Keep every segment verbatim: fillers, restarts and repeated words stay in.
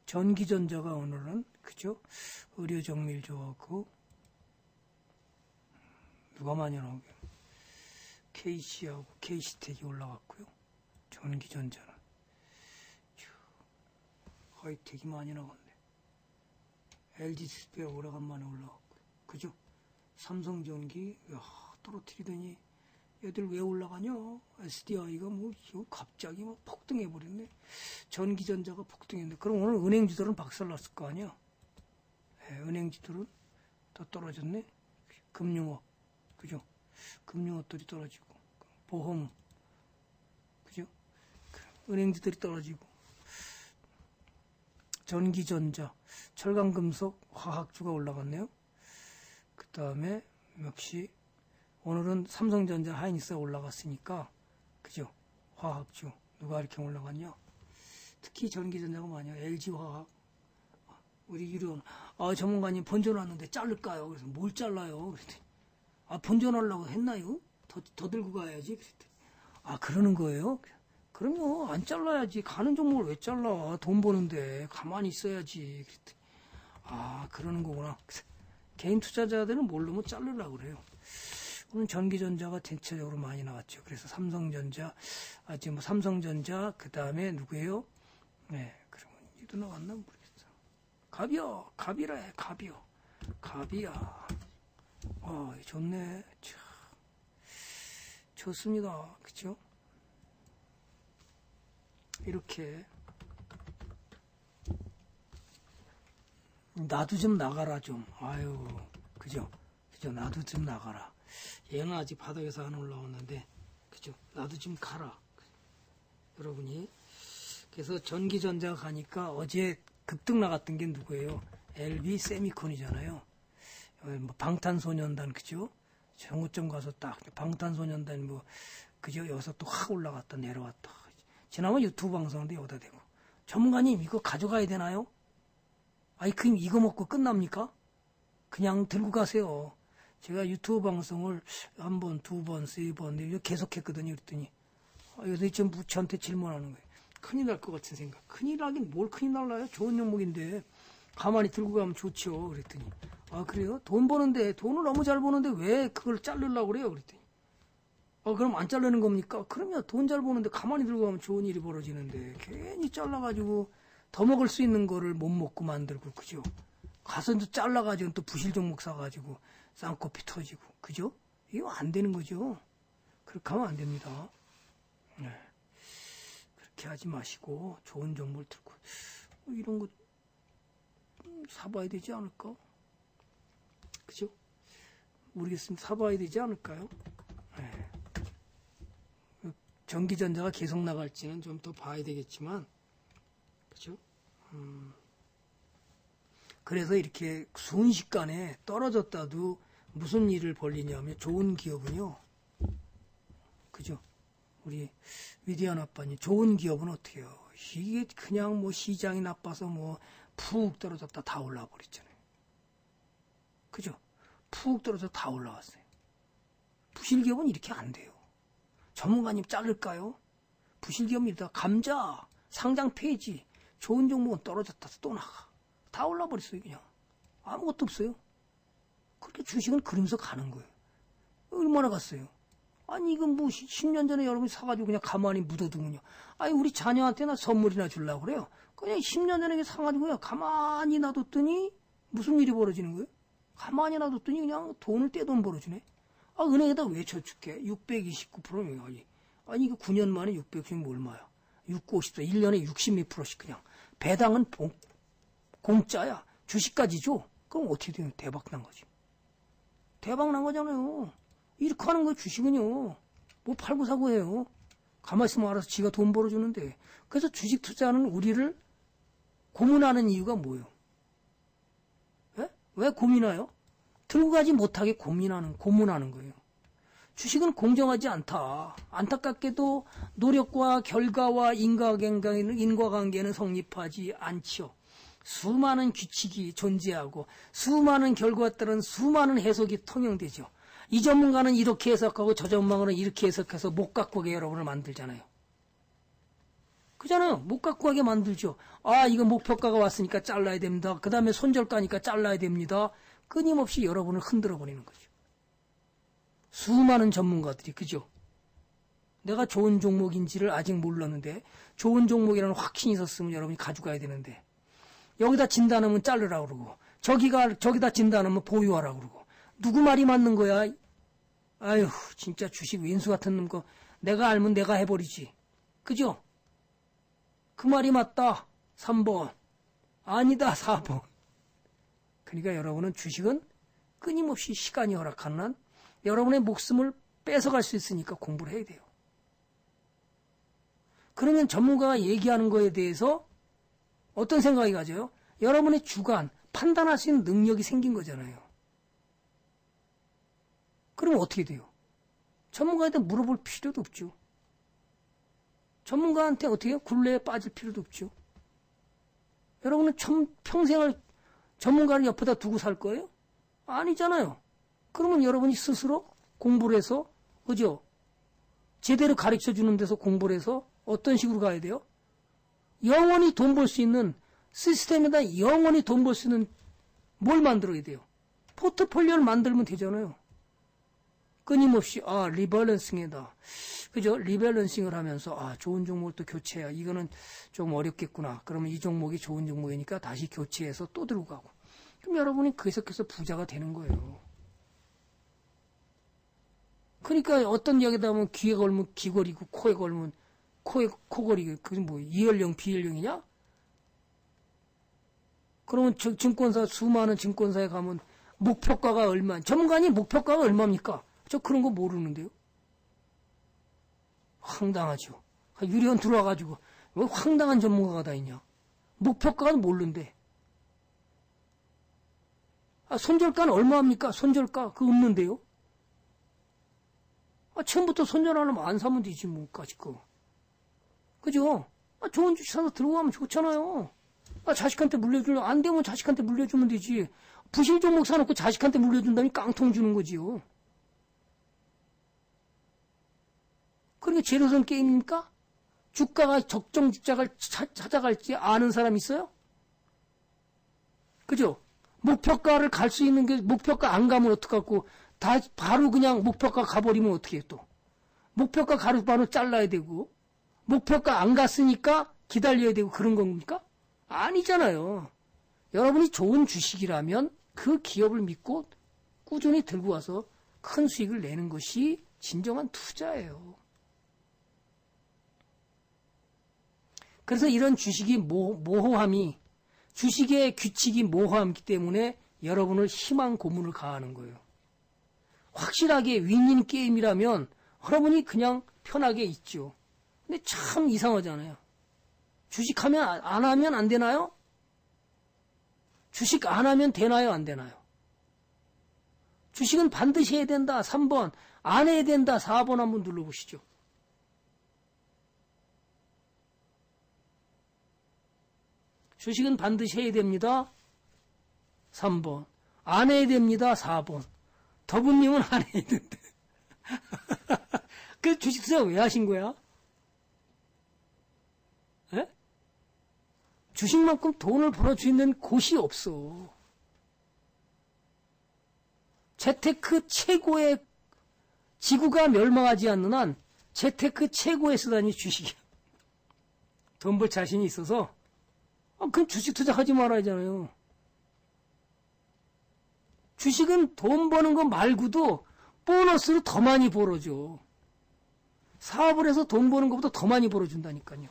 전기전자가 오늘은, 그죠? 의료정밀 좋았고, 누가 많이 나오게? 케이씨하고 케이씨텍이 올라갔고요. 전기전자는. 하이텍이 많이 나갔네. 엘지디스플레이 오래간만에 올라갔고요. 그죠? 삼성전기, 야, 떨어뜨리더니, 얘들 왜 올라가냐? 에스디아이가 뭐, 갑자기 뭐 폭등해버렸네. 전기전자가 폭등했네. 그럼 오늘 은행주들은 박살났을 거 아니야? 네, 은행주들은 더 떨어졌네. 금융업, 그죠? 금융업들이 떨어지고, 보험, 그죠? 은행주들이 떨어지고, 전기전자, 철강금속, 화학주가 올라갔네요. 그 다음에 역시 오늘은 삼성전자, 하이닉스가 올라갔으니까, 그죠? 화학주 누가 이렇게 올라갔냐? 특히 전기전자가 많아요. 엘지화학, 우리 유리원, 아 전문가님 본전왔는데 자를까요? 그래서 뭘 잘라요? 그랬더니 아 본전하려고 했나요? 더, 더 들고 가야지. 그랬더니 아 그러는 거예요? 그럼요, 안 잘라야지. 가는 종목을 왜 잘라? 돈 버는데 가만히 있어야지. 그랬더니 아 그러는 거구나. 개인 투자자들은 모르면 자르려고 그래요. 오늘 전기전자가 전체적으로 많이 나왔죠. 그래서 삼성전자, 아, 지금 뭐 삼성전자, 그 다음에 누구예요? 네, 그러면 이도 나왔나 모르겠어. 갑이요, 갑이라 해, 갑이요. 갑이야. 아, 좋네. 참. 좋습니다. 그쵸? 이렇게. 나도 좀 나가라, 좀. 아유, 그죠? 그죠? 나도 좀 나가라. 얘는 아직 바닥에서 안 올라오는데, 그죠? 나도 좀 가라. 여러분이. 그래서 전기전자가 가니까 어제 급등 나갔던 게 누구예요? 엘비 세미콘이잖아요. 뭐 방탄소년단, 그죠? 정오점 가서 딱, 방탄소년단 뭐, 그죠? 여기서 또 확 올라갔다 내려왔다. 지난번 유튜브 방송인데 여기다 대고. 전문가님, 이거 가져가야 되나요? 아이, 그럼 이거 먹고 끝납니까? 그냥 들고 가세요. 제가 유튜브 방송을 한 번, 두 번, 세 번, 계속 했거든요. 그랬더니, 아, 여기서 지금 저한테 질문하는 거예요. 큰일 날 것 같은 생각. 큰일 나긴 뭘 큰일 날라요? 좋은 종목인데. 가만히 들고 가면 좋죠. 그랬더니, 아, 그래요? 돈 버는데, 돈을 너무 잘 버는데 왜 그걸 자르려고 그래요? 그랬더니, 아, 그럼 안 자르는 겁니까? 그러면 돈 잘 버는데 가만히 들고 가면 좋은 일이 벌어지는데, 괜히 잘라가지고 더 먹을 수 있는 거를 못 먹고 만들고, 그죠? 가서 또 잘라가지고 또 부실 종목 사가지고 쌍코피 터지고, 그죠? 이거 안 되는 거죠. 그렇게 하면 안 됩니다. 네. 그렇게 하지 마시고 좋은 종목을 들고, 뭐 이런 거 사봐야 되지 않을까? 그죠? 모르겠습니다. 사봐야 되지 않을까요? 네. 전기전자가 계속 나갈지는 좀 더 봐야 되겠지만, 그죠? 음. 그래서 이렇게 순식간에 떨어졌다도 무슨 일을 벌리냐면, 좋은 기업은요, 그죠? 우리 위대한 아빠님, 좋은 기업은 어떻게 해요? 이게 그냥 뭐 시장이 나빠서 뭐 푹 떨어졌다 다 올라와 버렸잖아요. 그죠? 푹 떨어져 다 올라왔어요. 부실기업은 이렇게 안 돼요. 전문가님 자를까요? 부실기업입니다. 감자, 상장 폐지, 좋은 종목은 떨어졌다 또 나가. 다 올라 버렸어요, 그냥. 아무것도 없어요. 그렇게 주식은 그러면서 가는 거예요. 얼마나 갔어요? 아니, 이건 뭐, 십 년 전에 여러분이 사가지고 그냥 가만히 묻어두면요. 아니, 우리 자녀한테나 선물이나 주려고 그래요. 그냥 십 년 전에 사가지고 그냥 가만히 놔뒀더니 무슨 일이 벌어지는 거예요? 가만히 놔뒀더니 그냥 돈을 떼돈 벌어주네. 아, 은행에다 왜 저축해? 육백이십구 퍼센트. 아니, 아니, 이거 구 년 만에 육백이십이 얼마야? 육백오십사. 일 년에 육십 몇 프로씩 그냥. 배당은 봉, 공짜야. 주식까지 줘. 그럼 어떻게 되면 대박 난 거지. 대박 난 거잖아요. 이렇게 하는 거 주식은요. 뭐 팔고 사고 해요. 가만히 있으면 알아서 지가 돈 벌어주는데. 그래서 주식 투자하는 우리를 고문하는 이유가 뭐예요? 예? 왜 고민해요? 들고 가지 못하게 고민하는, 고문하는 거예요. 주식은 공정하지 않다. 안타깝게도 노력과 결과와 인과관계는, 인과관계는 성립하지 않지요. 수많은 규칙이 존재하고 수많은 결과에 따른 수많은 해석이 통용되죠. 이 전문가는 이렇게 해석하고 저 전문가는 이렇게 해석해서 못 갖고 게 여러분을 만들잖아요. 그잖아요. 못 갖고 가게 만들죠. 아, 이거 목표가가 왔으니까 잘라야 됩니다. 그 다음에 손절가니까 잘라야 됩니다. 끊임없이 여러분을 흔들어 버리는 거죠. 수많은 전문가들이, 그죠? 내가 좋은 종목인지를 아직 몰랐는데, 좋은 종목이라는 확신이 있었으면 여러분이 가져가야 되는데, 여기다 진단하면 자르라고 그러고, 저기가, 저기다 진단하면 보유하라고 그러고, 누구 말이 맞는 거야? 아휴, 진짜 주식 왼수 같은 놈 거, 내가 알면 내가 해버리지. 그죠? 그 말이 맞다. 삼 번. 아니다. 사 번. 그러니까 여러분은 주식은 끊임없이 시간이 허락하는 한 여러분의 목숨을 뺏어갈 수 있으니까 공부를 해야 돼요. 그러면 전문가가 얘기하는 거에 대해서 어떤 생각이 가져요? 여러분의 주관, 판단할 수 있는 능력이 생긴 거잖아요. 그럼 어떻게 돼요? 전문가한테 물어볼 필요도 없죠. 전문가한테 어떻게 해요? 굴레에 빠질 필요도 없죠. 여러분은 참, 평생을 전문가를 옆에다 두고 살 거예요? 아니잖아요. 그러면 여러분이 스스로 공부를 해서, 그죠? 제대로 가르쳐 주는 데서 공부를 해서 어떤 식으로 가야 돼요? 영원히 돈 벌 수 있는 시스템에다 영원히 돈 벌 수 있는 뭘 만들어야 돼요? 포트폴리오를 만들면 되잖아요. 끊임없이, 아, 리밸런싱이다. 그죠? 리밸런싱을 하면서, 아, 좋은 종목을 또 교체해야. 이거는 좀 어렵겠구나. 그러면 이 종목이 좋은 종목이니까 다시 교체해서 또 들고 가고. 그럼 여러분이 계속해서 부자가 되는 거예요. 그러니까 어떤 이야기다 보면 귀에 걸면 귀걸이고, 코에 걸면 코에 코걸이고, 그게 뭐, 이연령, 비연령이냐? 그러면 증권사, 수많은 증권사에 가면 목표가가 얼마, 전문가니 목표가가 얼마입니까? 저 그런 거 모르는데요. 황당하죠. 유리원 들어와가지고 왜 황당한 전문가가 다 있냐. 목표가는 모르는데. 아, 손절가는 얼마입니까? 손절가 그거 없는데요. 아, 처음부터 손절하려면 안 사면 되지 뭐까지 거. 그죠? 아, 좋은 주식 사서 들고 가면 좋잖아요. 아, 자식한테 물려주려 안 되면 자식한테 물려주면 되지. 부실 종목 사놓고 자식한테 물려준다니 깡통 주는 거지요. 그러니까 제로섬 게임입니까? 주가가 적정 주가를 찾아갈지 아는 사람 있어요? 그죠? 목표가를 갈 수 있는 게 목표가 안 가면 어떡하고 다 바로 그냥 목표가 가버리면 어떻게 해 또? 목표가 가로 바로 잘라야 되고 목표가 안 갔으니까 기다려야 되고 그런 겁니까? 아니잖아요. 여러분이 좋은 주식이라면 그 기업을 믿고 꾸준히 들고 와서 큰 수익을 내는 것이 진정한 투자예요. 그래서 이런 주식이 모, 모호함이, 주식의 규칙이 모호함이기 때문에 여러분을 희망 고문을 가하는 거예요. 확실하게 윈윈 게임이라면 여러분이 그냥 편하게 있죠. 근데 참 이상하잖아요. 주식하면 안 하면 안 되나요? 주식 안 하면 되나요? 안 되나요? 주식은 반드시 해야 된다. 삼 번. 안 해야 된다. 사 번 한번 눌러보시죠. 주식은 반드시 해야 됩니다. 삼 번. 안 해야 됩니다. 사 번. 더분님은 안 해야 된대. 그 주식 투자 왜 하신 거야? 에? 주식만큼 돈을 벌어줄 수 있는 곳이 없어. 재테크 최고의 지구가 멸망하지 않는 한 재테크 최고의 수단이 주식이야. 돈 벌 자신이 있어서 아, 그럼 주식 투자하지 말아야잖아요. 주식은 돈 버는 거 말고도 보너스로 더 많이 벌어줘. 사업을 해서 돈 버는 것보다 더 많이 벌어준다니까요.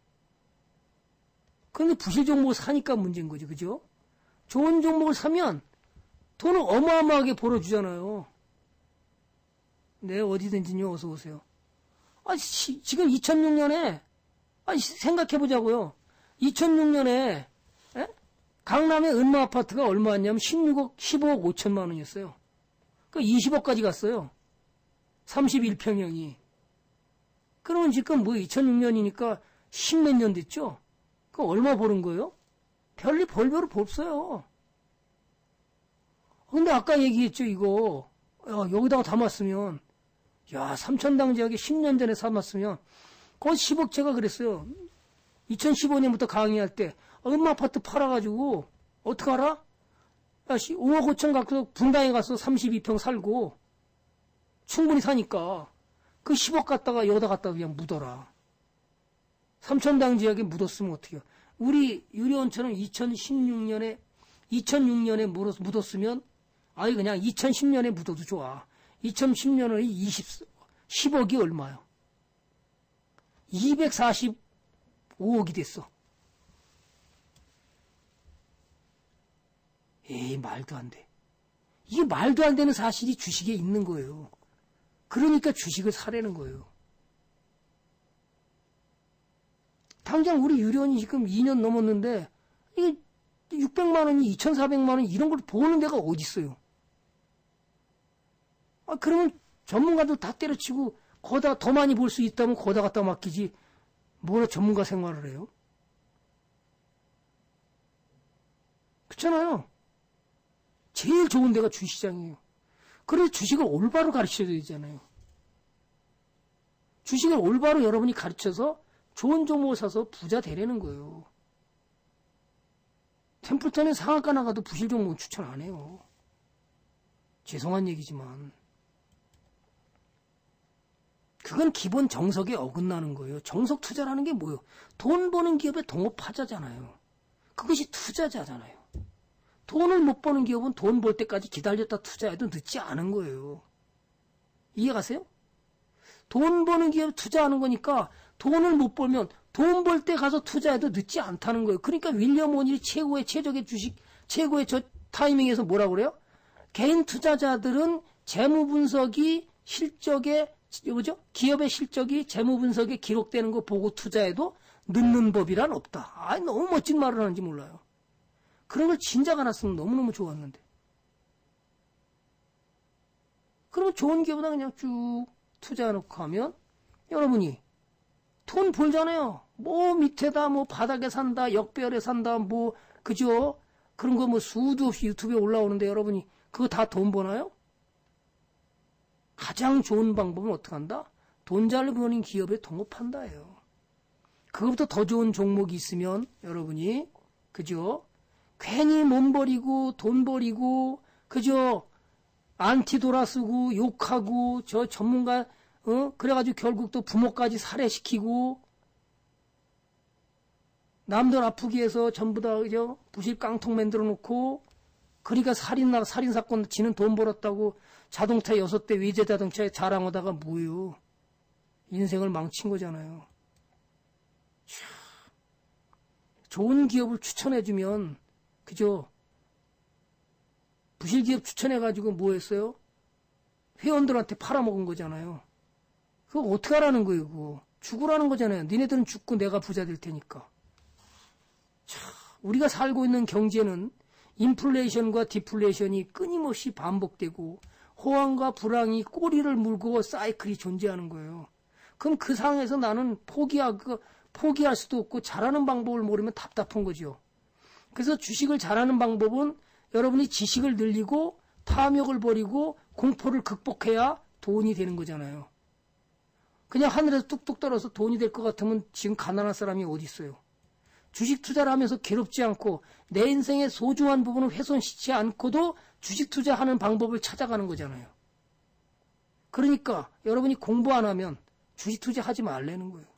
그런데 부실 종목을 사니까 문제인 거지, 그죠? 좋은 종목을 사면 돈을 어마어마하게 벌어주잖아요. 네, 어디든지요, 어서 오세요. 아, 시, 지금 이천육 년에, 아, 생각해보자고요. 이천육 년에, 에? 강남의 은마 아파트가 얼마였냐면 십육억, 십오억 오천만 원이었어요. 그 이십억까지 갔어요. 삼십일 평형이. 그러면 지금 뭐 이천육 년이니까 십몇 년 됐죠? 그 얼마 버는 거예요? 별리 벌별로 없어요. 근데 아까 얘기했죠, 이거. 야, 여기다가 담았으면, 야, 삼천당지하게 십 년 전에 담았으면, 거의 십억째가 그랬어요. 이천십오 년부터 강의할 때 엄마 아파트 팔아가지고 어떡하라? 야, 씨, 오억 오천 갖고 분당에 가서 삼십이 평 살고 충분히 사니까 그 십억 갖다가 여기다 갖다가 그냥 묻어라. 삼천당 지역에 묻었으면 어떡해요? 우리 유리원처럼 이천십육 년에 이천육 년에 묻었으면 아니 그냥 이천십 년에 묻어도 좋아. 이천십 년에 이십, 십억이 얼마요? 이백사십오억이 됐어. 에이, 말도 안 돼. 이게 말도 안 되는 사실이 주식에 있는 거예요. 그러니까 주식을 사라는 거예요. 당장 우리 유료원이 지금 이 년 넘었는데 이게 육백만 원이 이천사백만 원 이런 걸 보는 데가 어디 있어요? 아, 그러면 전문가들 다 때려치고 거다 더 많이 볼 수 있다면 거다 갖다 맡기지 뭐라 전문가 생활을 해요? 그렇잖아요. 제일 좋은 데가 주시장이에요. 그래서 주식을 올바로 가르쳐야 되잖아요. 주식을 올바로 여러분이 가르쳐서 좋은 종목을 사서 부자 되라는 거예요. 템플턴에 상한가 나가도 부실 종목은 추천 안 해요. 죄송한 얘기지만. 그건 기본 정석에 어긋나는 거예요. 정석 투자라는 게 뭐예요? 돈 버는 기업에 동업하자잖아요. 그것이 투자자잖아요. 돈을 못 버는 기업은 돈 벌 때까지 기다렸다 투자해도 늦지 않은 거예요. 이해가세요? 돈 버는 기업에 투자하는 거니까 돈을 못 벌면 돈 벌 때 가서 투자해도 늦지 않다는 거예요. 그러니까 윌리엄 오닐이 최고의 최적의 주식, 최고의 저 타이밍에서 뭐라고 그래요? 개인 투자자들은 재무 분석이 실적에 뭐죠? 기업의 실적이 재무 분석에 기록되는 거 보고 투자해도 늦는 법이란 없다. 아, 너무 멋진 말을 하는지 몰라요. 그런 걸 진작 알았으면 너무너무 좋았는데. 그러면 좋은 기업보다 그냥 쭉 투자해놓고 하면 여러분이 돈 벌잖아요. 뭐 밑에다 뭐 바닥에 산다, 역배열에 산다, 뭐 그죠? 그런 거 뭐 수도 없이 유튜브에 올라오는데 여러분이 그거 다 돈 버나요? 가장 좋은 방법은 어떻게 한다? 돈 잘 버는 기업에 동업한다예요. 그것보다 더 좋은 종목이 있으면 여러분이 그죠? 괜히 몸 버리고 돈 버리고 그죠? 안티도라 쓰고 욕하고 저 전문가 어? 그래가지고 결국 또 부모까지 살해시키고 남들 아프게 해서 전부 다 그죠? 부실 깡통 만들어 놓고 그러니까 살인 살인 사건 지는 돈 벌었다고 자동차 여섯 대 외제 자동차에 자랑하다가 뭐예요? 인생을 망친 거잖아요. 차, 좋은 기업을 추천해주면 그죠? 부실 기업 추천해가지고 뭐 했어요? 회원들한테 팔아먹은 거잖아요. 그거 어떻게 하라는 거예요, 그거. 죽으라는 거잖아요. 니네들은 죽고 내가 부자 될 테니까. 참, 우리가 살고 있는 경제는 인플레이션과 디플레이션이 끊임없이 반복되고 호황과 불황이 꼬리를 물고 사이클이 존재하는 거예요. 그럼 그 상황에서 나는 포기하, 포기할 수도 없고 잘하는 방법을 모르면 답답한 거죠. 그래서 주식을 잘하는 방법은 여러분이 지식을 늘리고 탐욕을 버리고 공포를 극복해야 돈이 되는 거잖아요. 그냥 하늘에서 뚝뚝 떨어서 돈이 될 것 같으면 지금 가난한 사람이 어디 있어요. 주식 투자를 하면서 괴롭지 않고 내 인생의 소중한 부분을 훼손시키지 않고도 주식 투자하는 방법을 찾아가는 거잖아요. 그러니까 여러분이 공부 안 하면 주식 투자하지 말라는 거예요.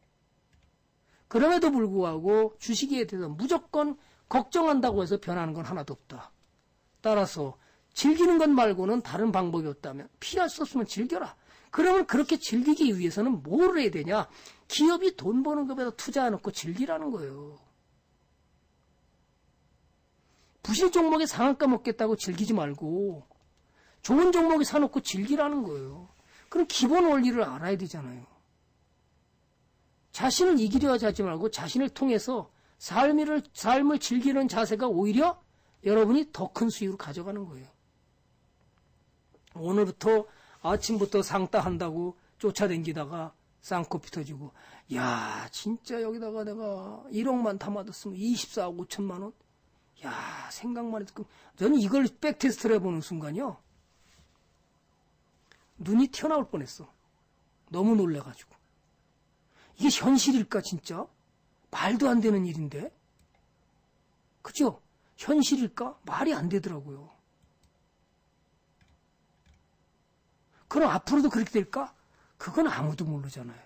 그럼에도 불구하고 주식에 대해서 무조건 걱정한다고 해서 변하는 건 하나도 없다. 따라서 즐기는 것 말고는 다른 방법이 없다면 피할 수 없으면 즐겨라. 그러면 그렇게 즐기기 위해서는 뭘 해야 되냐? 기업이 돈 버는 것보다 투자해놓고 즐기라는 거예요. 부실 종목에 상한가 먹겠다고 즐기지 말고 좋은 종목에 사놓고 즐기라는 거예요. 그럼 기본 원리를 알아야 되잖아요. 자신을 이기려 하지 말고 자신을 통해서 삶을, 삶을 즐기는 자세가 오히려 여러분이 더 큰 수익을 가져가는 거예요. 오늘부터 아침부터 상따 한다고 쫓아다니다가 쌍코피 터지고 야 진짜 여기다가 내가 일억만 담아뒀으면 이십사억 오천만 원? 야 생각만 해도 저는 이걸 백테스트를 해보는 순간이요. 눈이 튀어나올 뻔했어. 너무 놀래가지고. 이게 현실일까 진짜? 말도 안 되는 일인데. 그죠? 현실일까? 말이 안 되더라고요. 그럼 앞으로도 그렇게 될까? 그건 아무도 모르잖아요.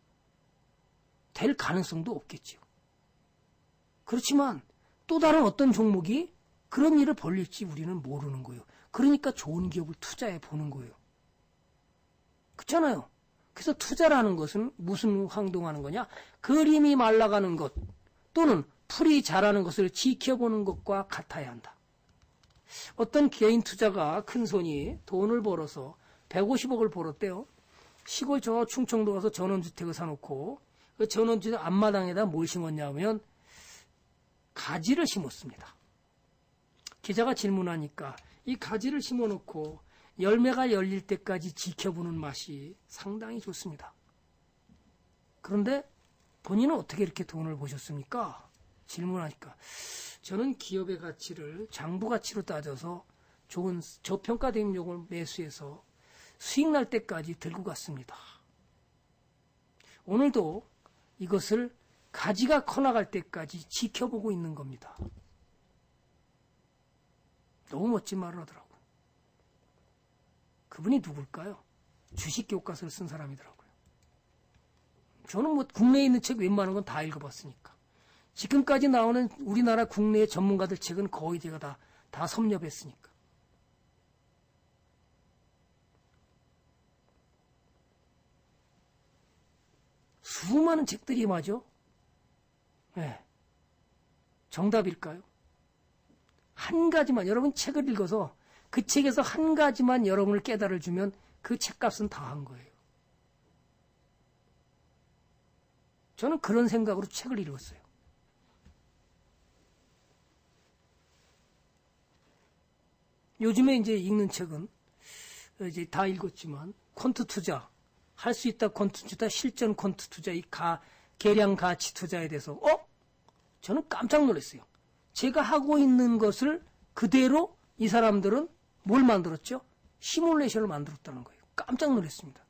될 가능성도 없겠죠. 그렇지만 또 다른 어떤 종목이 그런 일을 벌릴지 우리는 모르는 거예요. 그러니까 좋은 기업을 투자해 보는 거예요. 그렇잖아요. 그래서 투자라는 것은 무슨 행동하는 거냐? 그림이 말라가는 것 또는 풀이 자라는 것을 지켜보는 것과 같아야 한다. 어떤 개인 투자가 큰 손이 돈을 벌어서 백오십억을 벌었대요. 시골 저 충청도 가서 전원주택을 사놓고 그 전원주택 앞마당에다 뭘 심었냐면 가지를 심었습니다. 기자가 질문하니까 이 가지를 심어놓고 열매가 열릴 때까지 지켜보는 맛이 상당히 좋습니다. 그런데 본인은 어떻게 이렇게 돈을 버셨습니까? 질문하니까 저는 기업의 가치를 장부 가치로 따져서 좋은 저평가된 종을 매수해서 수익 날 때까지 들고 갔습니다. 오늘도 이것을 가지가 커나갈 때까지 지켜보고 있는 겁니다. 너무 멋진 말을 하더라고요. 그분이 누굴까요? 주식 교과서를 쓴 사람이더라고요. 저는 뭐 국내에 있는 책 웬만한 건 다 읽어봤으니까. 지금까지 나오는 우리나라 국내의 전문가들 책은 거의 제가 다, 다 섭렵했으니까. 수많은 책들이 맞아? 네. 정답일까요? 한 가지만, 여러분 책을 읽어서 그 책에서 한 가지만 여러분을 깨달아 주면 그 책값은 다 한 거예요. 저는 그런 생각으로 책을 읽었어요. 요즘에 이제 읽는 책은 이제 다 읽었지만 퀀트 투자, 할 수 있다 퀀트 투자, 실전 퀀트 투자, 이 가, 계량 가치 투자에 대해서 어? 저는 깜짝 놀랐어요. 제가 하고 있는 것을 그대로 이 사람들은 뭘 만들었죠? 시뮬레이션을 만들었다는 거예요. 깜짝 놀랐습니다.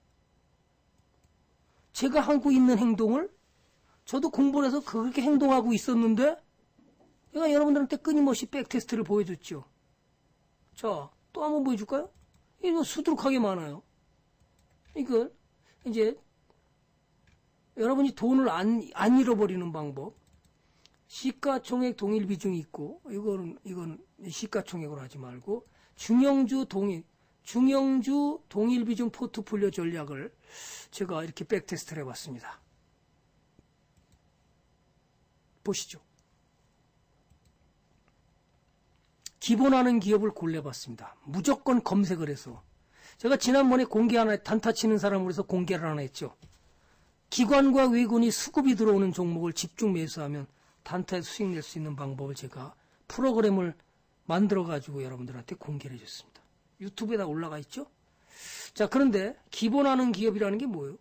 제가 하고 있는 행동을 저도 공부를 해서 그렇게 행동하고 있었는데 제가 여러분들한테 끊임없이 백테스트를 보여줬죠. 자, 또 한번 보여줄까요? 이거 수두룩하게 많아요. 이걸 이제 여러분이 돈을 안, 안 잃어버리는 방법. 시가총액 동일 비중이 있고, 이거는, 이건 시가총액으로 하지 말고, 중형주 동일, 중형주 동일 비중 포트폴리오 전략을 제가 이렇게 백테스트를 해봤습니다. 보시죠. 기본하는 기업을 골라봤습니다. 무조건 검색을 해서. 제가 지난번에 공개 하나, 단타 치는 사람으로 해서 공개를 하나 했죠. 기관과 외군이 수급이 들어오는 종목을 집중 매수하면 단타에서 수익 낼 수 있는 방법을 제가 프로그램을 만들어가지고 여러분들한테 공개를 해줬습니다. 유튜브에다 올라가 있죠? 자, 그런데 기본하는 기업이라는 게 뭐예요?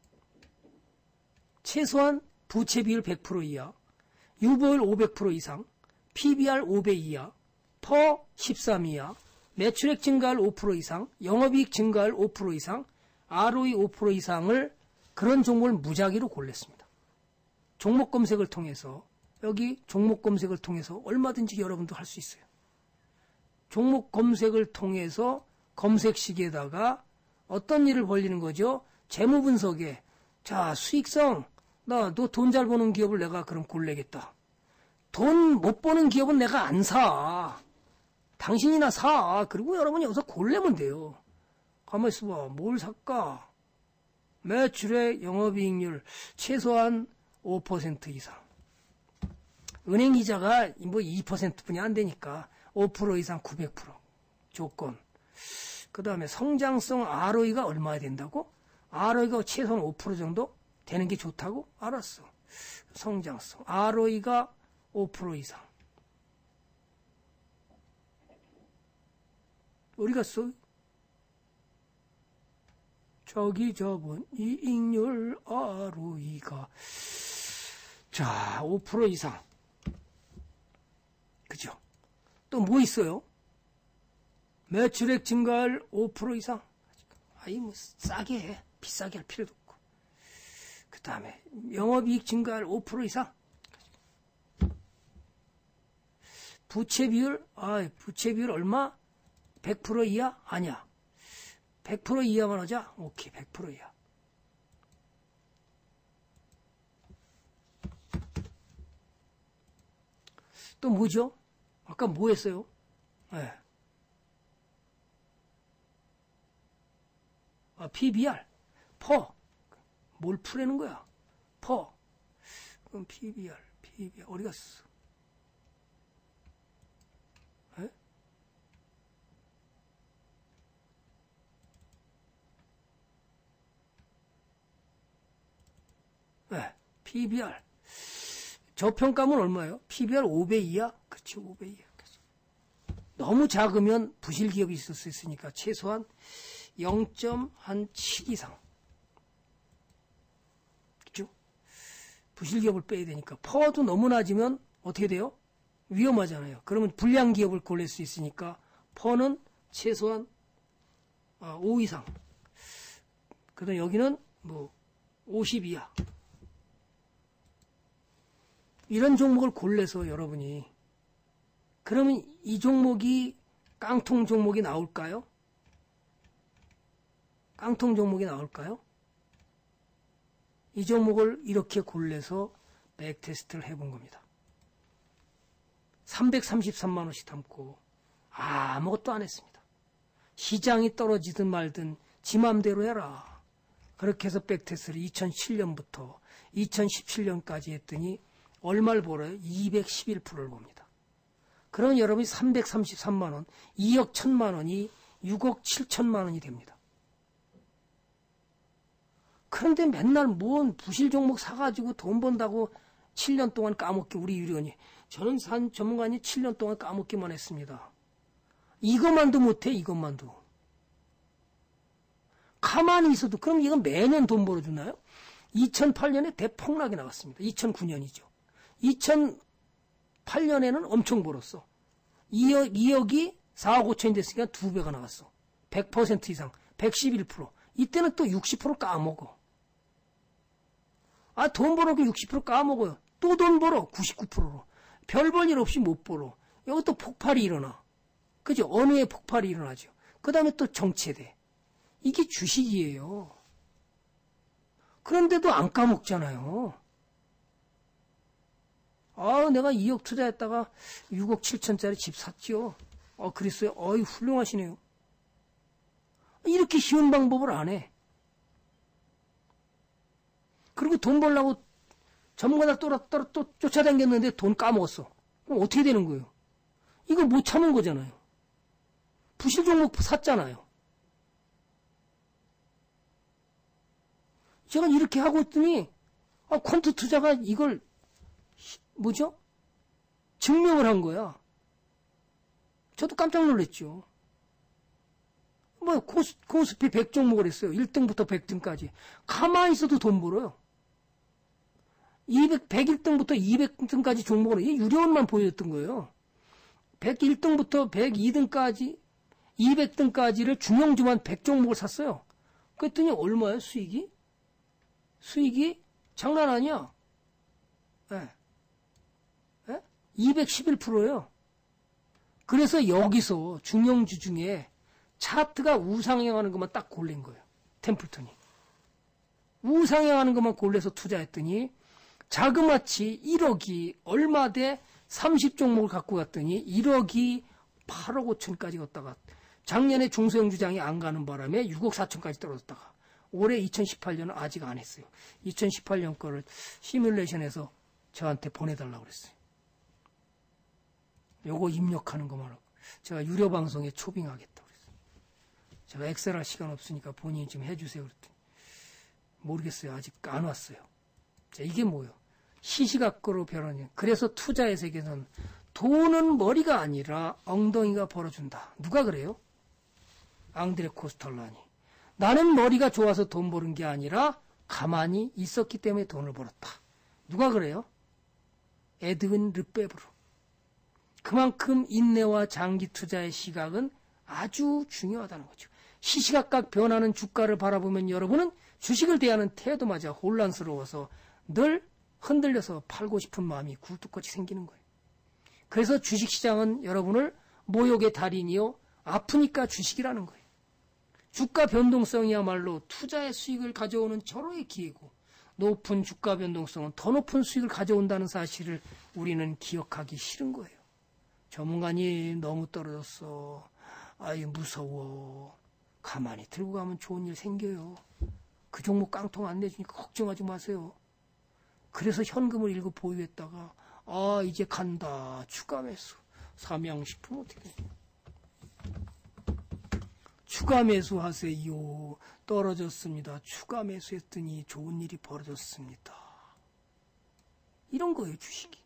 최소한 부채 비율 백 퍼센트 이하, 유보율 오백 퍼센트 이상, 피비알 오백 이하, 퍼 십삼 이하, 매출액 증가율 오 퍼센트 이상, 영업이익 증가율 오 퍼센트 이상, 알오이 오 퍼센트 이상을 그런 종목을 무작위로 골랐습니다. 종목 검색을 통해서 여기 종목 검색을 통해서 얼마든지 여러분도 할 수 있어요. 종목 검색을 통해서 검색식에다가 어떤 일을 벌리는 거죠? 재무 분석에 자 수익성 나 너 돈 잘 버는 기업을 내가 그럼 골라야겠다. 돈 못 버는 기업은 내가 안 사. 당신이나 사. 그리고 여러분이 여기서 고르면 돼요. 가만히 있어봐. 뭘 살까? 매출액 영업이익률 최소한 오 퍼센트 이상. 은행 이자가 뭐 이 퍼센트뿐이 안 되니까 오 퍼센트 이상 구백 퍼센트 조건. 그 다음에 성장성 알오이가 얼마나 된다고? 알오이가 최소한 오 퍼센트 정도 되는 게 좋다고? 알았어. 성장성. 알오이가 오 퍼센트 이상. 어디 갔어? 저기 저번 이익률 알오이가 자 오 퍼센트 이상. 그죠? 또 뭐 있어요? 매출액 증가율 오 퍼센트 이상. 아이 뭐 싸게 해. 비싸게 할 필요도 없고. 그 다음에 영업이익 증가할 오 퍼센트 이상. 부채 비율, 아, 부채 비율 얼마? 백 퍼센트 이하? 아니야. 백 퍼센트 이하만 하자? 오케이, 백 퍼센트 이하. 또 뭐죠? 아까 뭐 했어요? 네. 아, 피비알, 퍼. 뭘 풀라는 거야? 퍼. 그럼 피비알, 피비알, 어디 갔어? 에? 네, 피비알. 저평가면 얼마예요? 피비알 오 배 이하? 그렇지, 오 배 이하. 너무 작으면 부실 기업이 있을 수 있으니까 최소한 영 점 칠 이상. 그죠? 부실 기업을 빼야 되니까. 퍼도 너무 낮으면 어떻게 돼요? 위험하잖아요. 그러면 불량 기업을 골랄 수 있으니까 퍼는 최소한 오 이상. 그다음 여기는 뭐 오십 이하. 이런 종목을 골라서 여러분이 그러면 이 종목이 깡통 종목이 나올까요? 깡통 종목이 나올까요? 이 종목을 이렇게 골라서 백테스트를 해본 겁니다. 삼백삼십삼만 원씩 담고 아무것도 안 했습니다. 시장이 떨어지든 말든 지 맘대로 해라. 그렇게 해서 백테스트를 이천칠 년부터 이천십칠 년까지 했더니 얼마를 벌어요? 이백십일 퍼센트를 봅니다. 그러면 여러분이 삼백삼십삼만 원, 이억 천만 원이 육억 칠천만 원이 됩니다. 그런데 맨날 뭔 부실 종목 사가지고 돈 번다고 칠 년 동안 까먹기 우리 유리원이. 저는 산 전문가님 칠 년 동안 까먹기만 했습니다. 이것만도 못해, 이것만도. 가만히 있어도, 그럼 이건 매년 돈 벌어주나요? 이천팔 년에 대폭락이 나왔습니다. 이천구 년이죠. 이천팔 년에는 엄청 벌었어. 이억, 이억이 사억 오천이 됐으니까 두 배가 나왔어. 백 퍼센트 이상, 백십일 퍼센트. 이때는 또 육십 퍼센트 까먹어. 아, 돈 벌어도 육십 퍼센트 까먹어요. 또 돈 벌어, 구십구 퍼센트로. 별 볼 일 없이 못 벌어. 여기 또 폭발이 일어나. 그죠? 어느 해 폭발이 일어나죠. 그 다음에 또 정체돼. 이게 주식이에요. 그런데도 안 까먹잖아요. 아, 내가 이억 투자했다가 육억 칠천짜리 집 샀죠. 아, 그랬어요? 어이, 훌륭하시네요. 이렇게 쉬운 방법을 안 해. 그리고 돈 벌려고 전문가들 또, 또, 또 쫓아다녔는데 돈 까먹었어. 그럼 어떻게 되는 거예요? 이거 못 참은 거잖아요. 부실 종목 샀잖아요. 제가 이렇게 하고 있더니, 아, 퀀트 투자가 이걸, 뭐죠? 증명을 한 거야. 저도 깜짝 놀랐죠. 뭐, 코스, 코스피 백 종목을 했어요. 일 등부터 백 등까지. 가만히 있어도 돈 벌어요. 이백, 백일 등부터 이백 등까지 종목을, 이 유료원만 보여줬던 거예요. 백일 등부터 백이 등까지, 이백 등까지를 중형주만 백 종목을 샀어요. 그랬더니 얼마예요, 수익이? 수익이 장난 아니야. 예. 예? 이백십일 퍼센트예요. 그래서 여기서 중형주 중에 차트가 우상향하는 것만 딱 골린 거예요. 템플턴이. 우상향하는 것만 골라서 투자했더니 자그마치 일억이 얼마 돼 삼십 종목을 갖고 갔더니 일억이 팔억 오천까지 갔다가 작년에 중소형주장이 안 가는 바람에 육억 사천까지 떨어졌다가 올해 이천십팔 년은 아직 안 했어요. 이천십팔 년 거를 시뮬레이션해서 저한테 보내달라고 그랬어요. 요거 입력하는 것만 하고 제가 유료 방송에 초빙하겠다고 그랬어요. 제가 엑셀 할 시간 없으니까 본인이 좀 해주세요 그랬더니 모르겠어요. 아직 안 왔어요. 자, 이게 뭐예요? 시시각거로 변하는. 그래서 투자의 세계는 돈은 머리가 아니라 엉덩이가 벌어준다. 누가 그래요? 앙드레 코스탈라니. 나는 머리가 좋아서 돈 버는 게 아니라 가만히 있었기 때문에 돈을 벌었다. 누가 그래요? 에드윈 르페브르. 그만큼 인내와 장기 투자의 시각은 아주 중요하다는 거죠. 시시각각 변하는 주가를 바라보면 여러분은 주식을 대하는 태도마저 혼란스러워서 늘 흔들려서 팔고 싶은 마음이 굴뚝같이 생기는 거예요. 그래서 주식시장은 여러분을 모욕의 달인이요 아프니까 주식이라는 거예요. 주가 변동성이야말로 투자의 수익을 가져오는 절호의 기회고 높은 주가 변동성은 더 높은 수익을 가져온다는 사실을 우리는 기억하기 싫은 거예요. 전문가님 너무 떨어졌어. 아이 무서워. 가만히 들고 가면 좋은 일 생겨요. 그 종목 깡통 안 내주니까 걱정하지 마세요. 그래서 현금을 일부 보유했다가 아 이제 간다. 추가 매수. 삼양식품 어떻게 돼요? 추가 매수하세요. 떨어졌습니다. 추가 매수했더니 좋은 일이 벌어졌습니다. 이런 거예요, 주식이.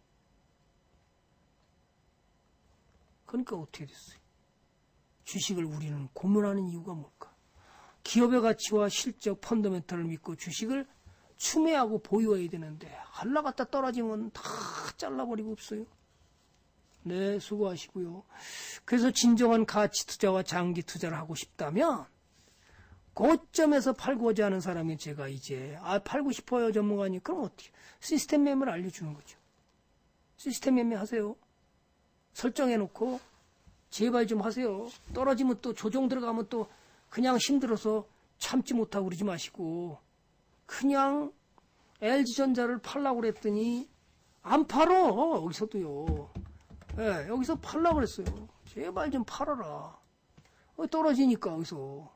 그러니까 어떻게 됐어요? 주식을 우리는 고문하는 이유가 뭘까? 기업의 가치와 실적, 펀더멘털을 믿고 주식을 추매하고 보유해야 되는데 한라갔다 떨어지면 다 잘라버리고 없어요. 네, 수고하시고요. 그래서 진정한 가치 투자와 장기 투자를 하고 싶다면 고점에서 팔고자 하는 사람이 제가 이제 아 팔고 싶어요 전문가님. 그럼 어떻게? 시스템 매매를 알려주는 거죠. 시스템 매매 하세요. 설정해놓고 제발 좀 하세요. 떨어지면 또 조정 들어가면 또 그냥 힘들어서 참지 못하고 그러지 마시고 그냥 엘지전자를 팔라고 그랬더니 안 팔어. 여기서도요. 네, 여기서 팔라고 그랬어요. 제발 좀 팔아라. 떨어지니까 여기서.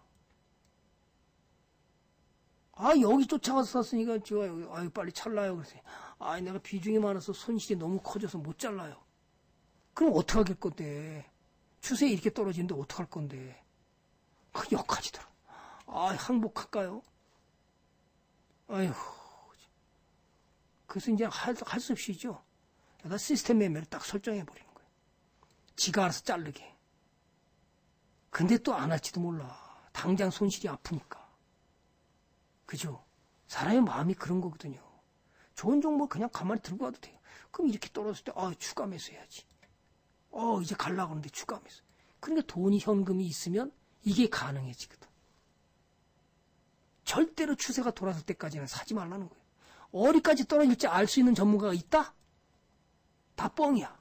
아 여기 쫓아가서 샀으니까 제가 여기 아유 빨리 잘라요. 그래서 아 내가 비중이 많아서 손실이 너무 커져서 못 잘라요. 그럼 어떡할 건데. 추세 이렇게 떨어지는데 어떡할 건데. 그 역하지더라. 아 항복할까요? 아휴. 그래서 이제 할 수 없이죠. 내가 시스템 매매를 딱 설정해버리는 거예요. 지가 알아서 자르게. 근데 또 안 할지도 몰라. 당장 손실이 아프니까. 그죠? 사람의 마음이 그런 거거든요. 좋은 종목 그냥 가만히 들고 가도 돼요. 그럼 이렇게 떨어졌을 때, 아, 추가 매수해야지. 어, 이제 갈라고 하는데 추가 매수. 그러니까 돈이, 현금이 있으면 이게 가능해지거든. 절대로 추세가 돌아설 때까지는 사지 말라는 거예요. 어디까지 떨어질지 알 수 있는 전문가가 있다? 다 뻥이야.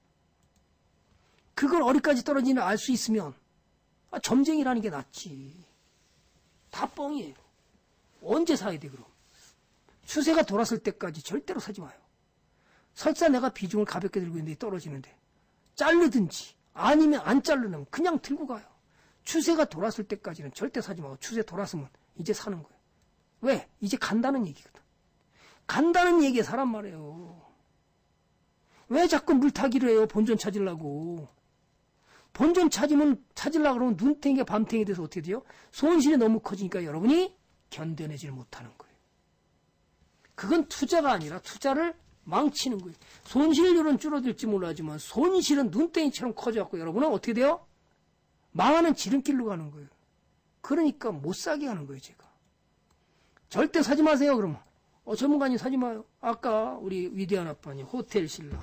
그걸 어디까지 떨어지나 알 수 있으면 아, 점쟁이라는 게 낫지. 다 뻥이에요. 언제 사야 돼 그럼? 추세가 돌았을 때까지 절대로 사지 마요. 설사 내가 비중을 가볍게 들고 있는데 떨어지는데 자르든지 아니면 안 자르면 그냥 들고 가요. 추세가 돌았을 때까지는 절대 사지 마고 추세 돌았으면 이제 사는 거예요. 왜? 이제 간다는 얘기거든. 간다는 얘기에 사람 말이에요. 왜 자꾸 물타기를 해요? 본전 찾으려고. 본전 찾으면, 찾으려고 그러면 눈탱이가 밤탱이 돼서 어떻게 돼요? 손실이 너무 커지니까 여러분이 견뎌내질 못하는 거예요. 그건 투자가 아니라 투자를 망치는 거예요. 손실률은 줄어들지 몰라지만 손실은 눈탱이처럼 커져갖고 여러분은 어떻게 돼요? 망하는 지름길로 가는 거예요. 그러니까 못 사게 하는 거예요, 제가. 절대 사지 마세요, 그러면. 어, 전문가님 사지 마요. 아까 우리 위대한 아빠님, 호텔 신라.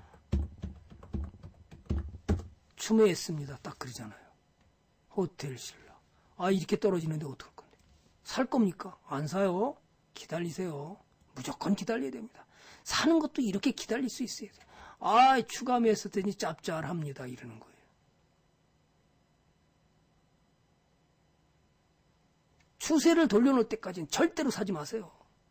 추매했습니다. 딱 그러잖아요. 호텔 신라. 아, 이렇게 떨어지는데 어떡할 건데. 살 겁니까? 안 사요. 기다리세요. 무조건 기다려야 됩니다. 사는 것도 이렇게 기다릴 수 있어야 돼요. 아, 추가 매수더니 짭짤합니다. 이러는 거예요. 추세를 돌려놓을 때까지는 절대로 사지 마세요.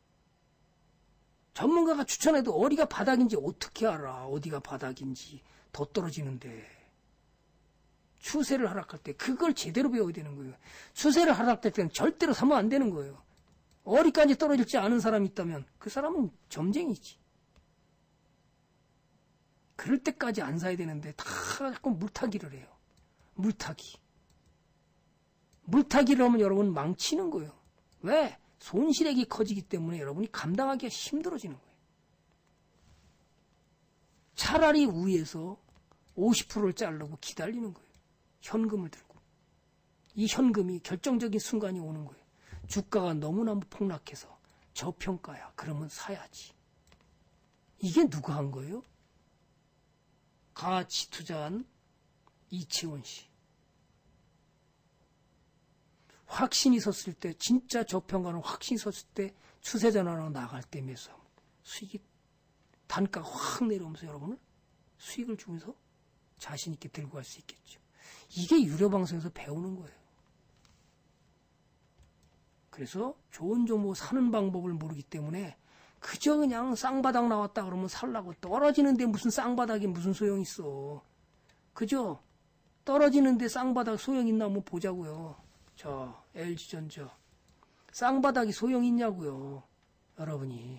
전문가가 추천해도 어디가 바닥인지 어떻게 알아? 어디가 바닥인지 더 떨어지는데. 추세를 하락할 때 그걸 제대로 배워야 되는 거예요. 추세를 하락할 때는 절대로 사면 안 되는 거예요. 어디까지 떨어질지 아는 사람이 있다면 그 사람은 점쟁이지. 그럴 때까지 안 사야 되는데 다 자꾸 물타기를 해요. 물타기. 물타기를 하면 여러분 망치는 거예요. 왜? 손실액이 커지기 때문에 여러분이 감당하기가 힘들어지는 거예요. 차라리 위에서 오십 퍼센트를 자르고 기다리는 거예요. 현금을 들고. 이 현금이 결정적인 순간이 오는 거예요. 주가가 너무나 폭락해서 저평가야. 그러면 사야지. 이게 누가 한 거예요? 가치 투자한 이채원 씨. 확신이 섰을 때, 진짜 저평가는 확신이 섰을 때 추세 전환으로 나갈 때 매수 수익이 단가가 확 내려오면서 여러분은 수익을 주면서 자신 있게 들고 갈 수 있겠죠. 이게 유료방송에서 배우는 거예요. 그래서 좋은 종목 사는 방법을 모르기 때문에 그저 그냥 쌍바닥 나왔다 그러면 살라고 떨어지는데 무슨 쌍바닥이 무슨 소용 있어. 그죠? 떨어지는데 쌍바닥 소용 있나 한번 보자고요. 자, 엘지전자. 쌍바닥이 소용 있냐고요. 여러분이.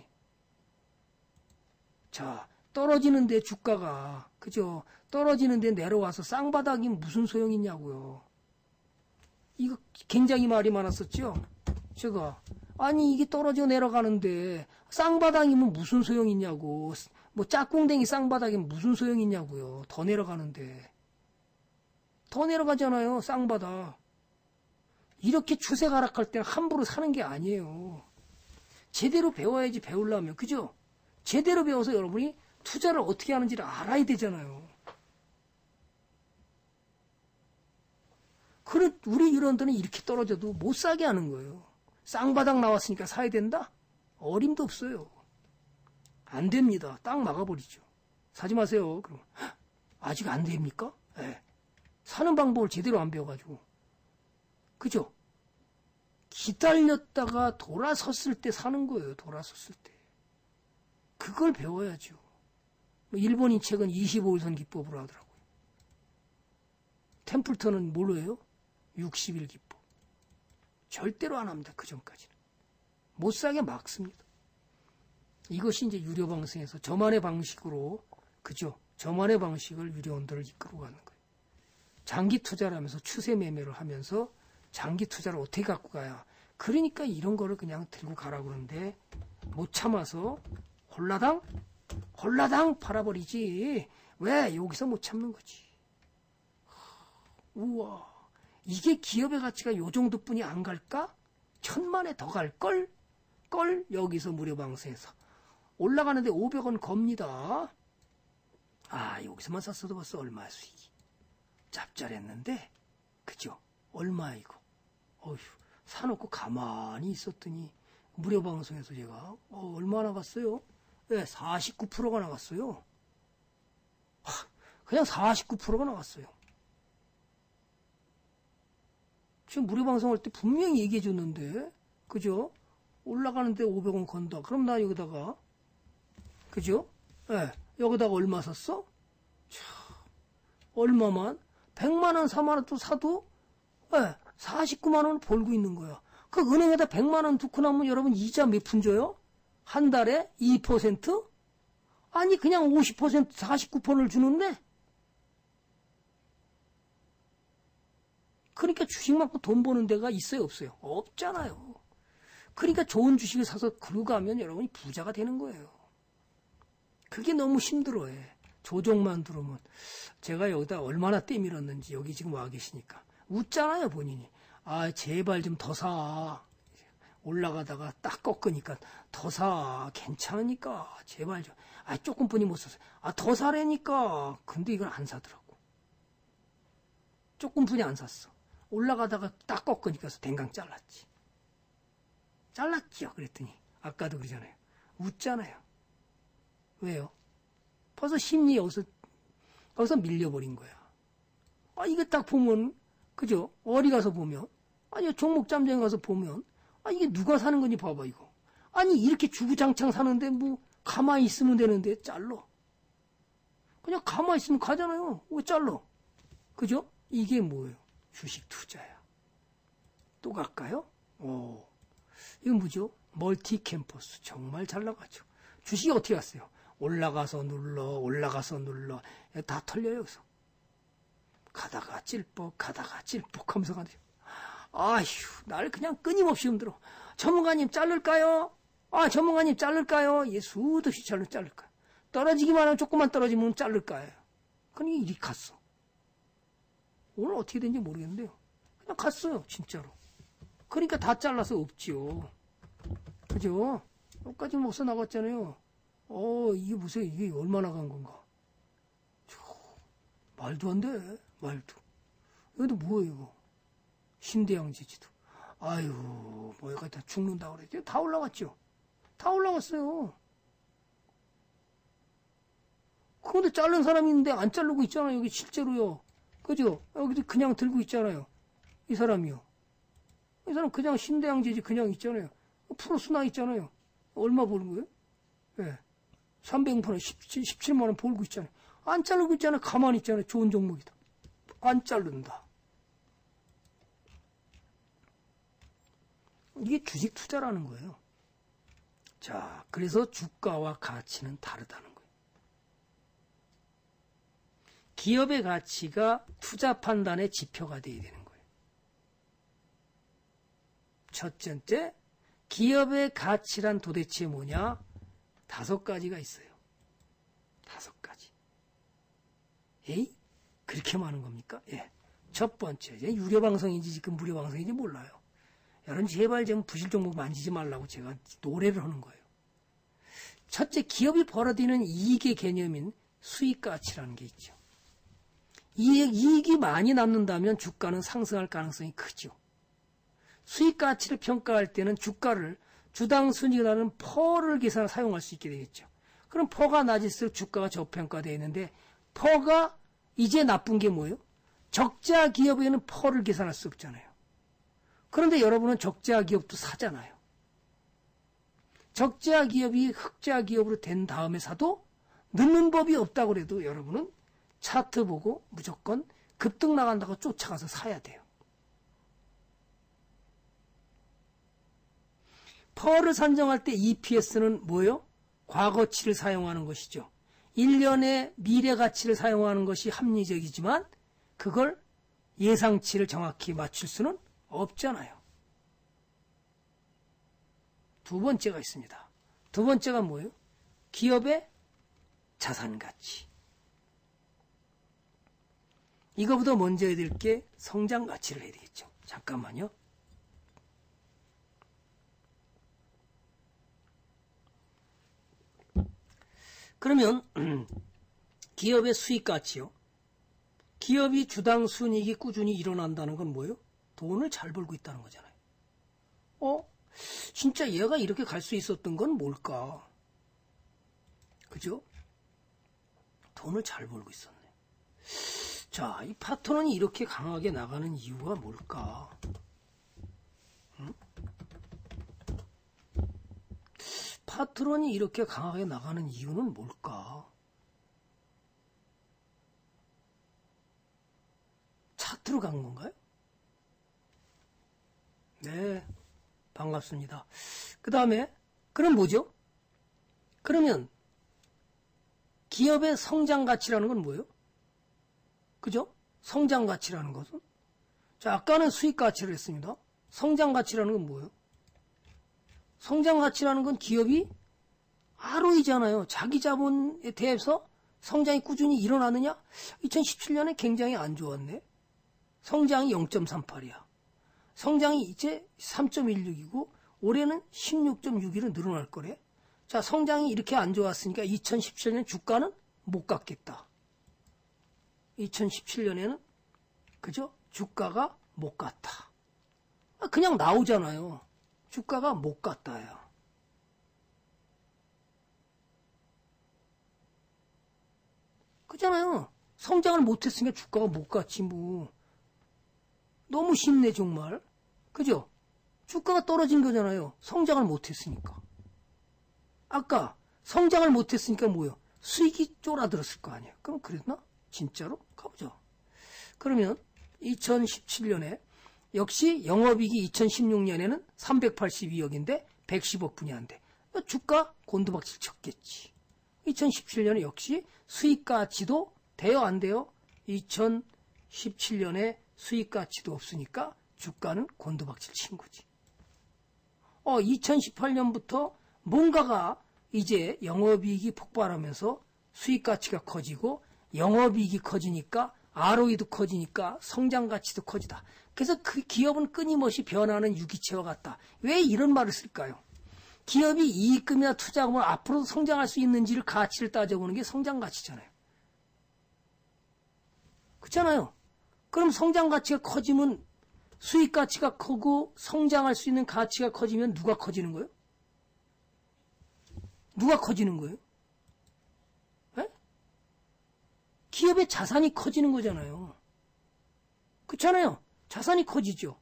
자, 떨어지는데 주가가, 그죠? 떨어지는데 내려와서 쌍바닥이 무슨 소용 있냐고요. 이거 굉장히 말이 많았었죠? 제가. 아니, 이게 떨어져 내려가는데 쌍바닥이면 무슨 소용 있냐고. 뭐 짝꿍댕이 쌍바닥이면 무슨 소용 있냐고요. 더 내려가는데. 더 내려가잖아요, 쌍바닥. 이렇게 추세가 하락할 때는 함부로 사는 게 아니에요. 제대로 배워야지 배우려면, 그죠? 제대로 배워서 여러분이 투자를 어떻게 하는지를 알아야 되잖아요. 그래, 우리 유런들은 이렇게 떨어져도 못 사게 하는 거예요. 쌍바닥 나왔으니까 사야 된다? 어림도 없어요. 안 됩니다. 딱 막아버리죠. 사지 마세요. 그럼 아직 안 됩니까? 네. 사는 방법을 제대로 안 배워가지고. 그죠? 기다렸다가 돌아섰을 때 사는 거예요. 돌아섰을 때. 그걸 배워야죠. 일본인 책은 이십오 일선 기법으로 하더라고요. 템플턴은 뭘로 해요? 육십 일 기법. 절대로 안 합니다. 그 전까지는. 못 사게 막습니다. 이것이 이제 유료 방송에서 저만의 방식으로, 그죠? 저만의 방식을 유료원들을 이끌고 가는 거예요. 장기 투자를 하면서 추세 매매를 하면서 장기 투자를 어떻게 갖고 가야. 그러니까 이런 거를 그냥 들고 가라고 그러는데 못 참아서 홀라당? 홀라당 팔아버리지. 왜? 여기서 못 참는 거지. 우와. 이게 기업의 가치가 요 정도뿐이 안 갈까? 천만에 더 갈걸? 걸? 여기서 무료 방송에서. 올라가는데 오백 원 겁니다. 아, 여기서만 샀어도 벌써 얼마야 수익이. 짭짤했는데, 그죠? 얼마 이거? 어휴, 사놓고 가만히 있었더니 무료 방송에서 제가 어, 얼마 나갔어요? 네, 사십구 퍼센트가 나갔어요. 하, 그냥 사십구 퍼센트가 나갔어요. 지금 무료 방송할 때 분명히 얘기해 줬는데, 그죠? 올라가는데 오백 원 건다. 그럼 나 여기다가, 그죠? 예, 네, 여기다가 얼마 샀어? 참, 얼마만? 백만 원, 사만 원 또 사도, 예, 네, 사십구만 원을 벌고 있는 거야. 그 은행에다 백만 원 두고 나면 여러분 이자 몇 푼 줘요? 한 달에 이 퍼센트? 아니, 그냥 오십 퍼센트, 사십구 퍼센트를 주는데? 그러니까 주식만큼 돈 버는 데가 있어요, 없어요? 없잖아요. 그러니까 좋은 주식을 사서 그러고 가면 여러분이 부자가 되는 거예요. 그게 너무 힘들어요. 조종만 들으면. 제가 여기다 얼마나 떼밀었는지 여기 지금 와 계시니까. 웃잖아요, 본인이. 아, 제발 좀 더 사. 올라가다가 딱 꺾으니까 더 사. 괜찮으니까. 제발 좀. 아, 조금뿐이 못 샀어요. 아, 더 사라니까. 근데 이걸 안 사더라고. 조금뿐이 안 샀어. 올라가다가 딱 꺾으니까 댕강 잘랐지. 잘랐지요. 그랬더니 아까도 그러잖아요. 웃잖아요. 왜요? 벌써 심리 여기서 여기서 밀려버린 거야. 아, 이게 딱 보면, 그죠? 어디 가서 보면, 아니 종목 잠정에 가서 보면, 아, 이게 누가 사는 건지 봐봐 이거. 아니 이렇게 주구장창 사는데 뭐 가만히 있으면 되는데 잘러. 그냥 가만히 있으면 가잖아요. 왜 잘러? 그죠? 이게 뭐예요? 주식 투자야. 또 갈까요? 오, 이건 뭐죠? 멀티 캠퍼스. 정말 잘 나가죠. 주식이 어떻게 갔어요? 올라가서 눌러, 올라가서 눌러. 다 털려요, 여기서. 가다가 찔뻑, 가다가 찔뻑 하면서 가죠. 아휴, 날 그냥 끊임없이 흔들어. 전문가님 자를까요? 아, 전문가님 자를까요? 예, 수도 없이 자를, 자를까요? 떨어지기만 하면 조금만 떨어지면 자를까요? 그러니까 이리 갔어. 오늘 어떻게 된지 모르겠는데요. 그냥 갔어요, 진짜로. 그러니까 다 잘라서 없지요. 그죠? 여기까지 먹서 나갔잖아요. 어, 이게 무슨, 이게 얼마나 간 건가? 저, 말도 안 돼, 말도. 이것도 뭐예요, 이거? 신대양 지지도. 아유, 뭐, 여기 다 죽는다 그랬죠. 다 올라갔죠. 다 올라갔어요. 그런데 자른 사람이 있는데 안 자르고 있잖아요. 여기 실제로요. 그죠? 여기도 그냥 들고 있잖아요. 이 사람이요. 이 사람 그냥 신대양제지 그냥 있잖아요. 플러스 나 있잖아요. 얼마 버는 거예요? 예. 네. 삼백만 원, 십칠만 원 벌고 있잖아요. 안 자르고 있잖아요. 가만히 있잖아요. 좋은 종목이다. 안 자른다. 이게 주식 투자라는 거예요. 자, 그래서 주가와 가치는 다르다는 거예요. 기업의 가치가 투자 판단의 지표가 되어야 되는 거예요. 첫째, 기업의 가치란 도대체 뭐냐? 다섯 가지가 있어요. 다섯 가지. 에이? 그렇게 많은 겁니까? 예. 첫 번째, 유료 방송인지 지금 무료 방송인지 몰라요. 여러분 제발 좀 부실 종목 만지지 말라고 제가 노래를 하는 거예요. 첫째, 기업이 벌어들이는 이익의 개념인 수익 가치라는 게 있죠. 이익, 이익이 많이 남는다면 주가는 상승할 가능성이 크죠. 수익 가치를 평가할 때는 주가를 주당 순이익이라는 퍼를 계산해 사용할 수 있게 되겠죠. 그럼 퍼가 낮을수록 주가가 저평가되어 있는데 퍼가 이제 나쁜 게 뭐예요? 적자 기업에는 퍼를 계산할 수 없잖아요. 그런데 여러분은 적자 기업도 사잖아요. 적자 기업이 흑자 기업으로 된 다음에 사도 늦는 법이 없다고 그래도 여러분은 차트 보고 무조건 급등 나간다고 쫓아가서 사야 돼요. 퍼를 산정할 때 이피에스는 뭐예요? 과거치를 사용하는 것이죠. 일 년의 미래 가치를 사용하는 것이 합리적이지만 그걸 예상치를 정확히 맞출 수는 없잖아요. 두 번째가 있습니다. 두 번째가 뭐예요? 기업의 자산 가치. 이거보다 먼저 해야 될 게 성장 가치를 해야 되겠죠. 잠깐만요. 그러면 기업의 수익 가치요. 기업이 주당 순이익이 꾸준히 일어난다는 건 뭐예요? 돈을 잘 벌고 있다는 거잖아요. 어? 진짜 얘가 이렇게 갈 수 있었던 건 뭘까? 그죠? 돈을 잘 벌고 있었네. 자, 이 파트너는 이렇게 강하게 나가는 이유가 뭘까? 응? 파트런이 이렇게 강하게 나가는 이유는 뭘까? 차트로 간 건가요? 네, 반갑습니다. 그 다음에 그럼 뭐죠? 그러면 기업의 성장 가치라는 건 뭐예요? 그죠? 성장 가치라는 것은? 자, 아까는 수익 가치를 했습니다. 성장 가치라는 건 뭐예요? 성장 가치라는 건 기업이 알오이잖아요. 자기 자본에 대해서 성장이 꾸준히 일어나느냐? 이천십칠 년에 굉장히 안 좋았네. 성장이 영 점 삼팔이야. 성장이 이제 삼 점 일육이고 올해는 십육 점 육으로 늘어날 거래. 자, 성장이 이렇게 안 좋았으니까 이천십칠 년 주가는 못 갔겠다. 이천십칠 년에는 그죠? 주가가 못 갔다. 그냥 나오잖아요. 주가가 못 갔다요. 그잖아요. 성장을 못했으니까 주가가 못 갔지 뭐. 너무 쉽네 정말. 그죠? 주가가 떨어진 거잖아요. 성장을 못했으니까. 아까 성장을 못했으니까 뭐요? 수익이 쫄아들었을 거 아니에요. 그럼 그랬나? 진짜로? 가보죠. 그러면 이천십칠 년에 역시 영업이익이 이천십육 년에는 삼백팔십이억인데 백십억 분이 안 돼. 주가 곤두박질 쳤겠지. 이천십칠 년에 역시 수익가치도 돼요 안 돼요? 이천십칠 년에 수익가치도 없으니까 주가는 곤두박질 친 거지. 어, 이천십팔 년부터 뭔가가 이제 영업이익이 폭발하면서 수익가치가 커지고 영업이익이 커지니까 알오이도 커지니까 성장가치도 커지다. 그래서 그 기업은 끊임없이 변하는 유기체와 같다. 왜 이런 말을 쓸까요? 기업이 이익금이나 투자금을 앞으로도 성장할 수 있는지를 가치를 따져보는 게 성장가치잖아요. 그렇잖아요. 그럼 성장가치가 커지면 수익 가치가 크고 성장할 수 있는 가치가 커지면 누가 커지는 거예요? 누가 커지는 거예요? 에? 기업의 자산이 커지는 거잖아요. 그렇잖아요. 자산이 커지죠.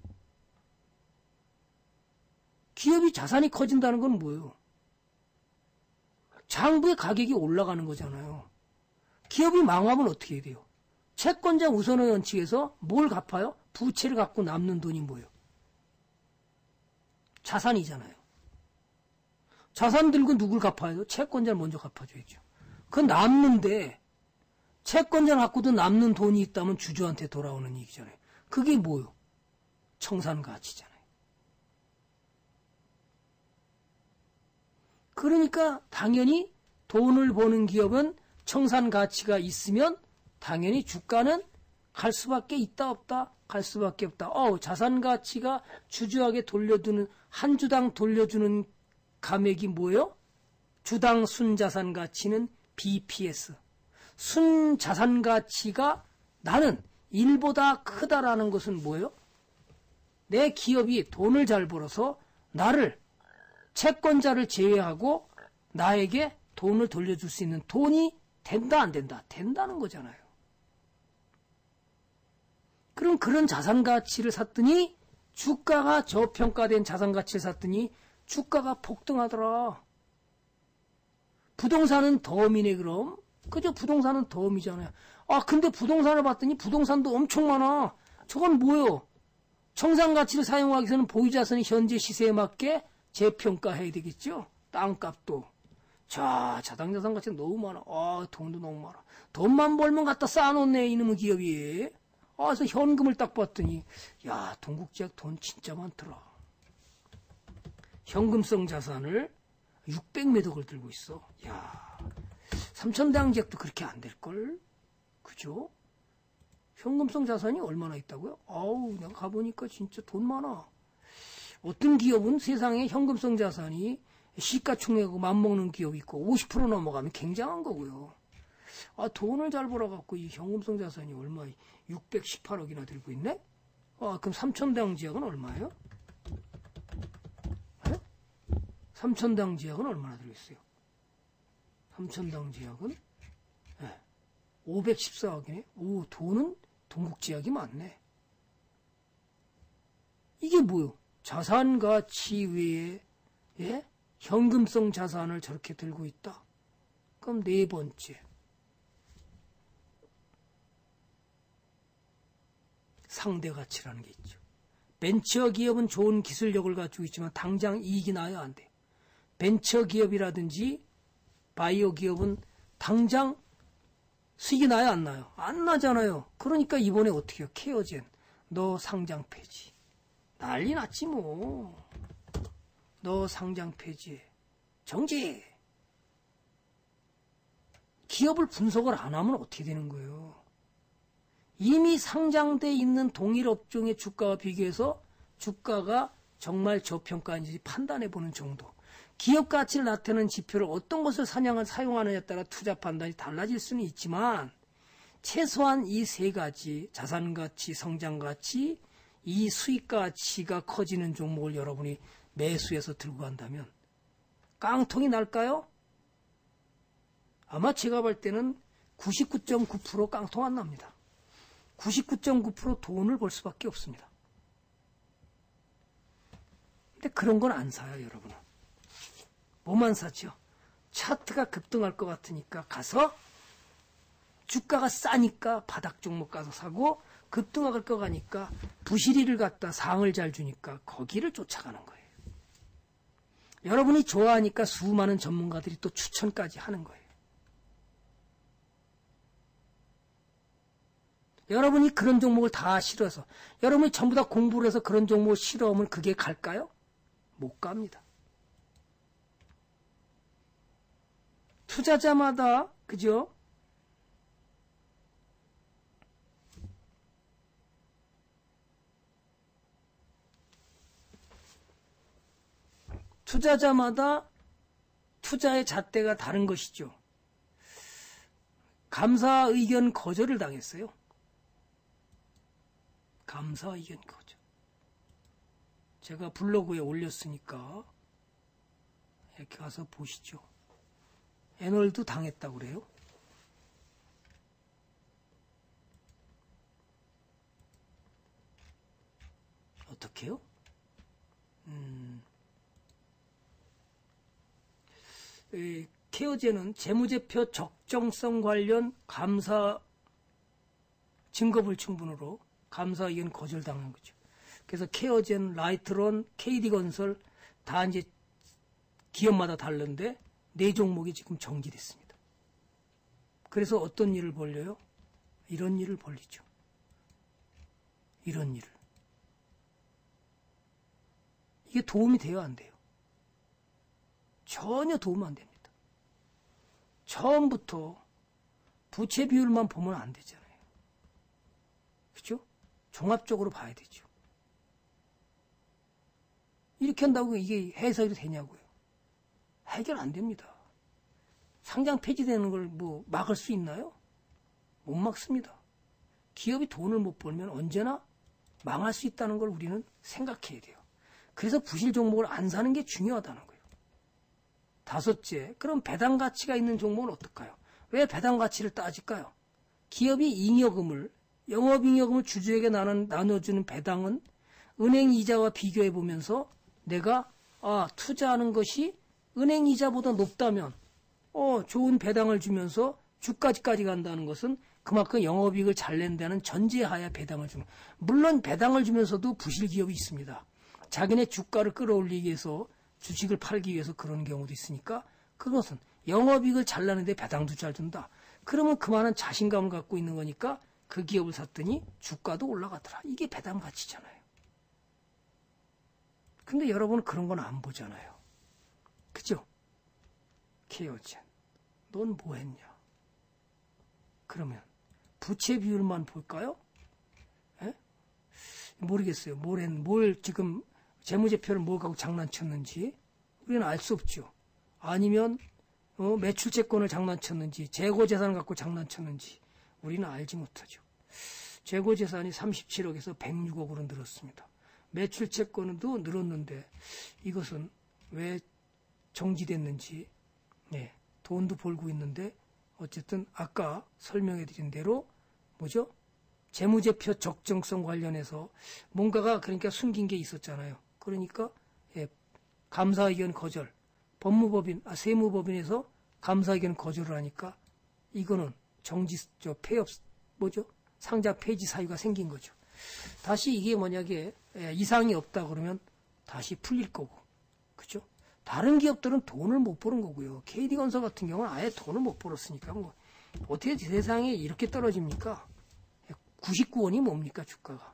기업이 자산이 커진다는 건 뭐예요? 장부의 가격이 올라가는 거잖아요. 기업이 망하면 어떻게 해야 돼요? 채권자 우선의 원칙에서 뭘 갚아요? 부채를 갖고 남는 돈이 뭐예요? 자산이잖아요. 자산 들고 누굴 갚아요? 채권자를 먼저 갚아줘야죠. 그 남는데 채권자를 갖고도 남는 돈이 있다면 주주한테 돌아오는 얘기잖아요. 그게 뭐예요? 청산가치잖아요. 그러니까 당연히 돈을 버는 기업은 청산가치가 있으면 당연히 주가는 갈 수밖에 있다 없다? 갈 수밖에 없다. 어, 자산가치가 주주에게 돌려주는 한 주당 돌려주는 감액이 뭐예요? 주당 순자산가치는 비피에스. 순자산가치가 나는 일보다 크다라는 것은 뭐예요? 내 기업이 돈을 잘 벌어서 나를 채권자를 제외하고 나에게 돈을 돌려줄 수 있는 돈이 된다 안 된다? 된다는 거잖아요. 그럼 그런 자산가치를 샀더니 주가가 저평가된 자산가치를 샀더니 주가가 폭등하더라. 부동산은 덤이네 그럼. 그죠? 부동산은 덤이잖아요. 아 근데 부동산을 봤더니 부동산도 엄청 많아. 저건 뭐예요? 청산가치를 사용하기 위해서는 보유자산이 현재 시세에 맞게 재평가해야 되겠죠? 땅값도. 자, 자당자산 가치가 너무 많아. 아, 돈도 너무 많아. 돈만 벌면 갖다 쌓아놓네, 이놈의 기업이. 아, 그래서 현금을 딱 봤더니, 야, 동국지역 돈 진짜 많더라. 현금성 자산을 육백 매덕을 들고 있어. 야, 삼천대항지역도 그렇게 안 될걸? 그죠? 현금성 자산이 얼마나 있다고요? 아우, 내가 가보니까 진짜 돈 많아. 어떤 기업은 세상에 현금성 자산이 시가총액하고 맞먹는 기업이 있고 오십 퍼센트 넘어가면 굉장한 거고요. 아, 돈을 잘 벌어갖고 이 현금성 자산이 얼마, 육백십팔억이나 들고 있네? 아, 그럼 삼천당 지역은 얼마예요? 네? 삼천당 지역은 얼마나 들어있어요? 삼천당 지역은 네. 오백십사억이네? 오, 돈은 동국지역이 많네. 이게 뭐요? 자산가치 외에 예? 현금성 자산을 저렇게 들고 있다. 그럼 네 번째. 상대가치라는 게 있죠. 벤처 기업은 좋은 기술력을 가지고 있지만 당장 이익이 나야 안 돼. 벤처 기업이라든지 바이오 기업은 당장 수익이 나야 안 나요? 안 나잖아요. 그러니까 이번에 어떻게 해요? 케어젠. 너 상장 폐지. 난리 났지 뭐. 너 상장 폐지해. 정지. 기업을 분석을 안 하면 어떻게 되는 거예요? 이미 상장돼 있는 동일 업종의 주가와 비교해서 주가가 정말 저평가인지 판단해보는 정도. 기업 가치를 나타내는 지표를 어떤 것을 사냥을 사용하느냐에 따라 투자 판단이 달라질 수는 있지만 최소한 이 세 가지 자산가치, 성장가치, 이 수익가치가 커지는 종목을 여러분이 매수해서 들고 간다면 깡통이 날까요? 아마 제가 볼 때는 구십구 점 구 퍼센트 깡통 안 납니다. 구십구 점 구 퍼센트 돈을 벌 수밖에 없습니다. 근데 그런 건 안 사요, 여러분은. 뭐만 사죠? 차트가 급등할 것 같으니까 가서 주가가 싸니까 바닥 종목 가서 사고 급등할 것 같으니까 부실이를 갖다 상을 잘 주니까 거기를 쫓아가는 거예요. 여러분이 좋아하니까 수많은 전문가들이 또 추천까지 하는 거예요. 여러분이 그런 종목을 다 싫어서 여러분이 전부 다 공부를 해서 그런 종목을 싫어하면 그게 갈까요? 못 갑니다. 투자자마다 그죠? 투자자마다 투자의 잣대가 다른 것이죠. 감사 의견 거절을 당했어요. 감사 의견 거절. 제가 블로그에 올렸으니까 이렇게 가서 보시죠. 애널도 당했다고 그래요. 어떻게요? 음, 이 케어제는 재무제표 적정성 관련 감사 증거불충분으로 감사 의견 거절당한 거죠. 그래서 케어젠, 라이트론, 케이디건설 다 이제 기업마다 다른데 네 종목이 지금 정지됐습니다. 그래서 어떤 일을 벌려요? 이런 일을 벌리죠. 이런 일을. 이게 도움이 돼요, 안 돼요? 전혀 도움 안 됩니다. 처음부터 부채 비율만 보면 안 되잖아요. 그죠? 종합적으로 봐야 되죠. 이렇게 한다고 이게 해석이 되냐고요. 해결 안 됩니다. 상장 폐지되는 걸 뭐 막을 수 있나요? 못 막습니다. 기업이 돈을 못 벌면 언제나 망할 수 있다는 걸 우리는 생각해야 돼요. 그래서 부실 종목을 안 사는 게 중요하다는 거예요. 다섯째, 그럼 배당 가치가 있는 종목은 어떨까요? 왜 배당 가치를 따질까요? 기업이 잉여금을, 영업잉여금을 주주에게 나눠주는 배당은 은행 이자와 비교해 보면서 내가 아, 투자하는 것이 은행 이자보다 높다면 어, 좋은 배당을 주면서 주가지까지 간다는 것은 그만큼 영업이익을 잘 낸다는 전제하에 배당을 주는. 물론 배당을 주면서도 부실 기업이 있습니다. 자기네 주가를 끌어올리기 위해서 주식을 팔기 위해서 그런 경우도 있으니까 그것은 영업이익을 잘 나는데 배당도 잘 준다. 그러면 그만한 자신감을 갖고 있는 거니까 그 기업을 샀더니 주가도 올라가더라. 이게 배당 가치잖아요. 근데 여러분은 그런 건 안 보잖아요. 그죠? 케어젠, 넌 뭐 했냐? 그러면 부채 비율만 볼까요? 에? 모르겠어요. 뭘, 했, 뭘 지금 재무제표를 뭘 갖고 장난쳤는지 우리는 알 수 없죠. 아니면 어, 매출채권을 장난쳤는지 재고재산을 갖고 장난쳤는지 우리는 알지 못하죠. 재고재산이 삼십칠억에서 백육억으로 늘었습니다. 매출채권도 늘었는데 이것은 왜 정지됐는지 네, 돈도 벌고 있는데 어쨌든 아까 설명해 드린 대로 뭐죠? 재무제표 적정성 관련해서 뭔가가 그러니까 숨긴 게 있었잖아요. 그러니까 예, 감사 의견 거절, 법무법인, 아, 세무법인에서 감사 의견 거절을 하니까 이거는 정지, 저 폐업, 뭐죠? 상장 폐지 사유가 생긴 거죠. 다시 이게 만약에 예, 이상이 없다 그러면 다시 풀릴 거고, 그죠? 다른 기업들은 돈을 못 버는 거고요. 케이디건설 같은 경우는 아예 돈을 못 벌었으니까 뭐 어떻게 세상에 이렇게 떨어집니까? 구십구 원이 뭡니까 주가가?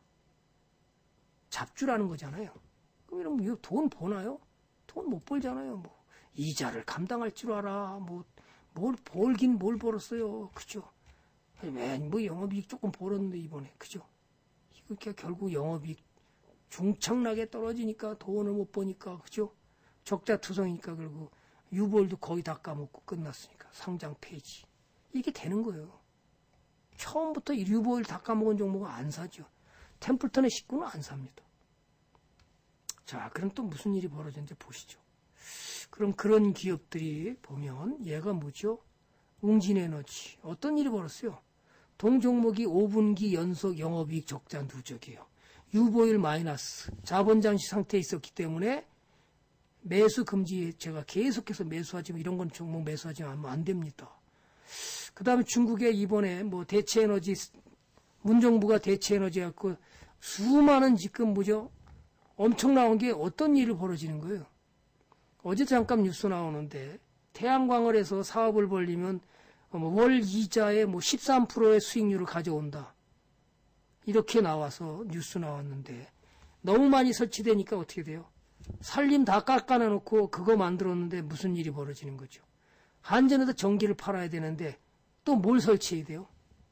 잡주라는 거잖아요. 그럼 이거 돈 버나요? 돈 못 벌잖아요. 뭐 이자를 감당할 줄 알아. 뭐 뭘 벌긴 뭘 벌었어요. 그죠? 왜 뭐 영업이익 조금 벌었는데 이번에 그죠? 이거 결국 영업이익 중창나게 떨어지니까 돈을 못 버니까 그죠? 적자투성이니까 결국 유보율도 거의 다 까먹고 끝났으니까 상장 폐지. 이게 되는 거예요. 처음부터 유보율 다 까먹은 종목은 안 사죠. 템플턴의 식구는 안 삽니다. 자, 그럼 또 무슨 일이 벌어졌는지 보시죠. 그럼 그런 기업들이 보면 얘가 뭐죠? 웅진에너지. 어떤 일이 벌었어요? 동종목이 오 분기 연속 영업이익 적자 누적이에요. 유보율 마이너스. 자본 장치 상태에 있었기 때문에 매수 금지 제가 계속해서 매수하지만 이런 건 종목 매수하지 않으면 안 됩니다. 그 다음에 중국에 이번에 뭐 대체에너지, 문정부가 대체에너지 갖고 수많은 지금 뭐죠? 엄청 나온 게 어떤 일이 벌어지는 거예요? 어제 잠깐 뉴스 나오는데 태양광을 해서 사업을 벌리면 월 이자에 뭐 십삼 퍼센트의 수익률을 가져온다. 이렇게 나와서 뉴스 나왔는데 너무 많이 설치되니까 어떻게 돼요? 살림 다 깎아내놓고 그거 만들었는데 무슨 일이 벌어지는 거죠? 한전에도 전기를 팔아야 되는데 또 뭘 설치해야 돼요?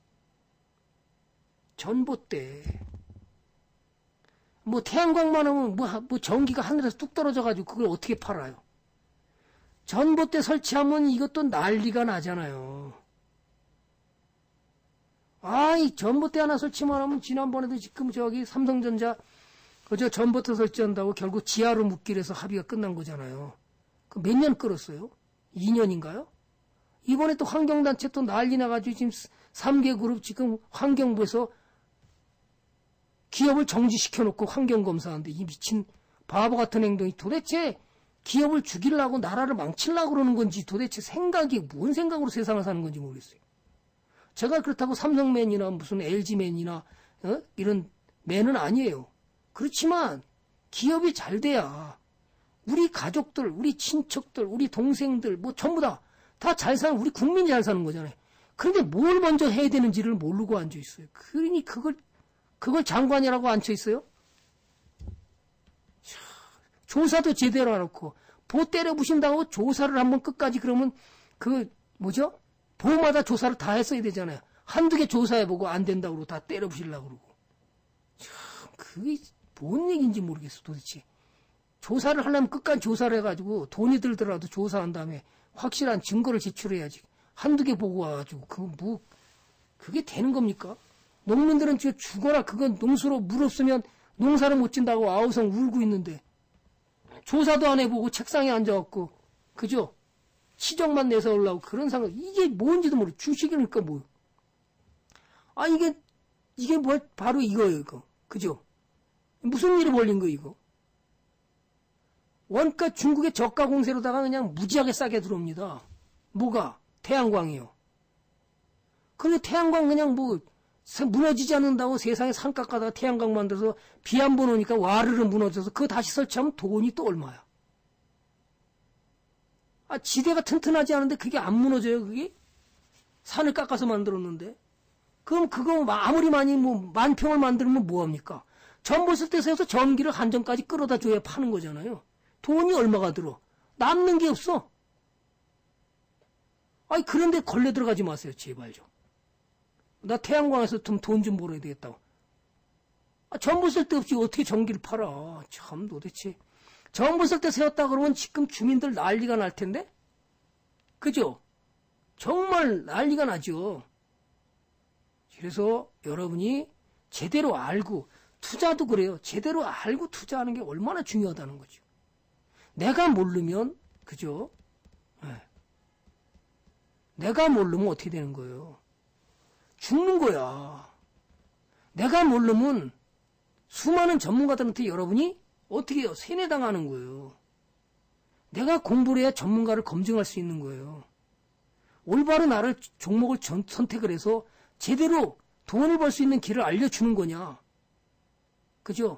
전봇대. 뭐 태양광만 하면 뭐, 뭐 전기가 하늘에서 뚝 떨어져가지고 그걸 어떻게 팔아요? 전봇대 설치하면 이것도 난리가 나잖아요. 아이, 전봇대 하나 설치만 하면 지난번에도 지금 저기 삼성전자 그저 전봇대 설치한다고 결국 지하로 묻기로 해서 합의가 끝난 거잖아요. 그 몇 년 끌었어요? 이 년인가요? 이번에 또 환경단체 또 난리 나가지고 지금 삼 개 그룹 지금 환경부에서 기업을 정지시켜놓고 환경검사하는데 이 미친 바보 같은 행동이 도대체 기업을 죽이려고 나라를 망치려고 그러는 건지 도대체 생각이 뭔 생각으로 세상을 사는 건지 모르겠어요. 제가 그렇다고 삼성맨이나 무슨 엘지맨이나 어? 이런 맨은 아니에요. 그렇지만 기업이 잘 돼야 우리 가족들, 우리 친척들, 우리 동생들 뭐 전부 다 다 잘 사는 우리 국민이 잘 사는 거잖아요. 그런데 뭘 먼저 해야 되는지를 모르고 앉아 있어요. 그러니 그걸 그걸 장관이라고 앉혀 있어요? 조사도 제대로 안 하고 보 때려 부신다고 조사를 한번 끝까지 그러면 그 뭐죠? 보마다 조사를 다 했어야 되잖아요. 한두 개 조사해보고 안 된다고 그러고 다 때려 부시려고 그러고. 참 그게 뭔 얘기인지 모르겠어 도대체. 조사를 하려면 끝까지 조사를 해가지고 돈이 들더라도 조사한 다음에 확실한 증거를 제출해야지. 한두 개 보고 와가지고 그거 뭐 그게 되는 겁니까? 농민들은 지금 죽어라 그건 농수로 물 없으면 농사를 못 짓는다고 아우성 울고 있는데 조사도 안 해보고 책상에 앉아갖고 그죠? 시정만 내서 올라오고 그런 상황 이게 뭔지도 모르고 주식이니까 뭐. 아 이게 이게 뭐 바로 이거예요 이거 그죠? 무슨 일이 벌린 거 이거? 원가 중국의 저가 공세로다가 그냥 무지하게 싸게 들어옵니다. 뭐가? 태양광이요. 그리고 태양광 그냥 뭐 무너지지 않는다고 세상에 산 깎아다가 태양광 만들어서 비 한 번 오니까 와르르 무너져서 그거 다시 설치하면 돈이 또 얼마야? 아 지대가 튼튼하지 않은데 그게 안 무너져요 그게? 산을 깎아서 만들었는데 그럼 그거 아무리 많이 뭐 만평을 만들면 뭐합니까? 전봇대에서 전기를 한전까지 끌어다 줘야 파는 거잖아요. 돈이 얼마가 들어? 남는 게 없어. 아니 그런데 걸려 들어가지 마세요 제발 좀. 나 태양광에서 좀 돈 좀 벌어야 되겠다고. 아, 전부 쓸 데 없이 어떻게 전기를 팔아. 참 도대체. 전부 쓸 때 세웠다 그러면 지금 주민들 난리가 날 텐데? 그죠? 정말 난리가 나죠. 그래서 여러분이 제대로 알고 투자도 그래요. 제대로 알고 투자하는 게 얼마나 중요하다는 거죠. 내가 모르면 그죠? 네. 내가 모르면 어떻게 되는 거예요? 죽는 거야. 내가 모르면 수많은 전문가들한테 여러분이 어떻게 해요? 세뇌당하는 거예요. 내가 공부를 해야 전문가를 검증할 수 있는 거예요. 올바른 나를 종목을 전, 선택을 해서 제대로 돈을 벌 수 있는 길을 알려주는 거냐. 그죠?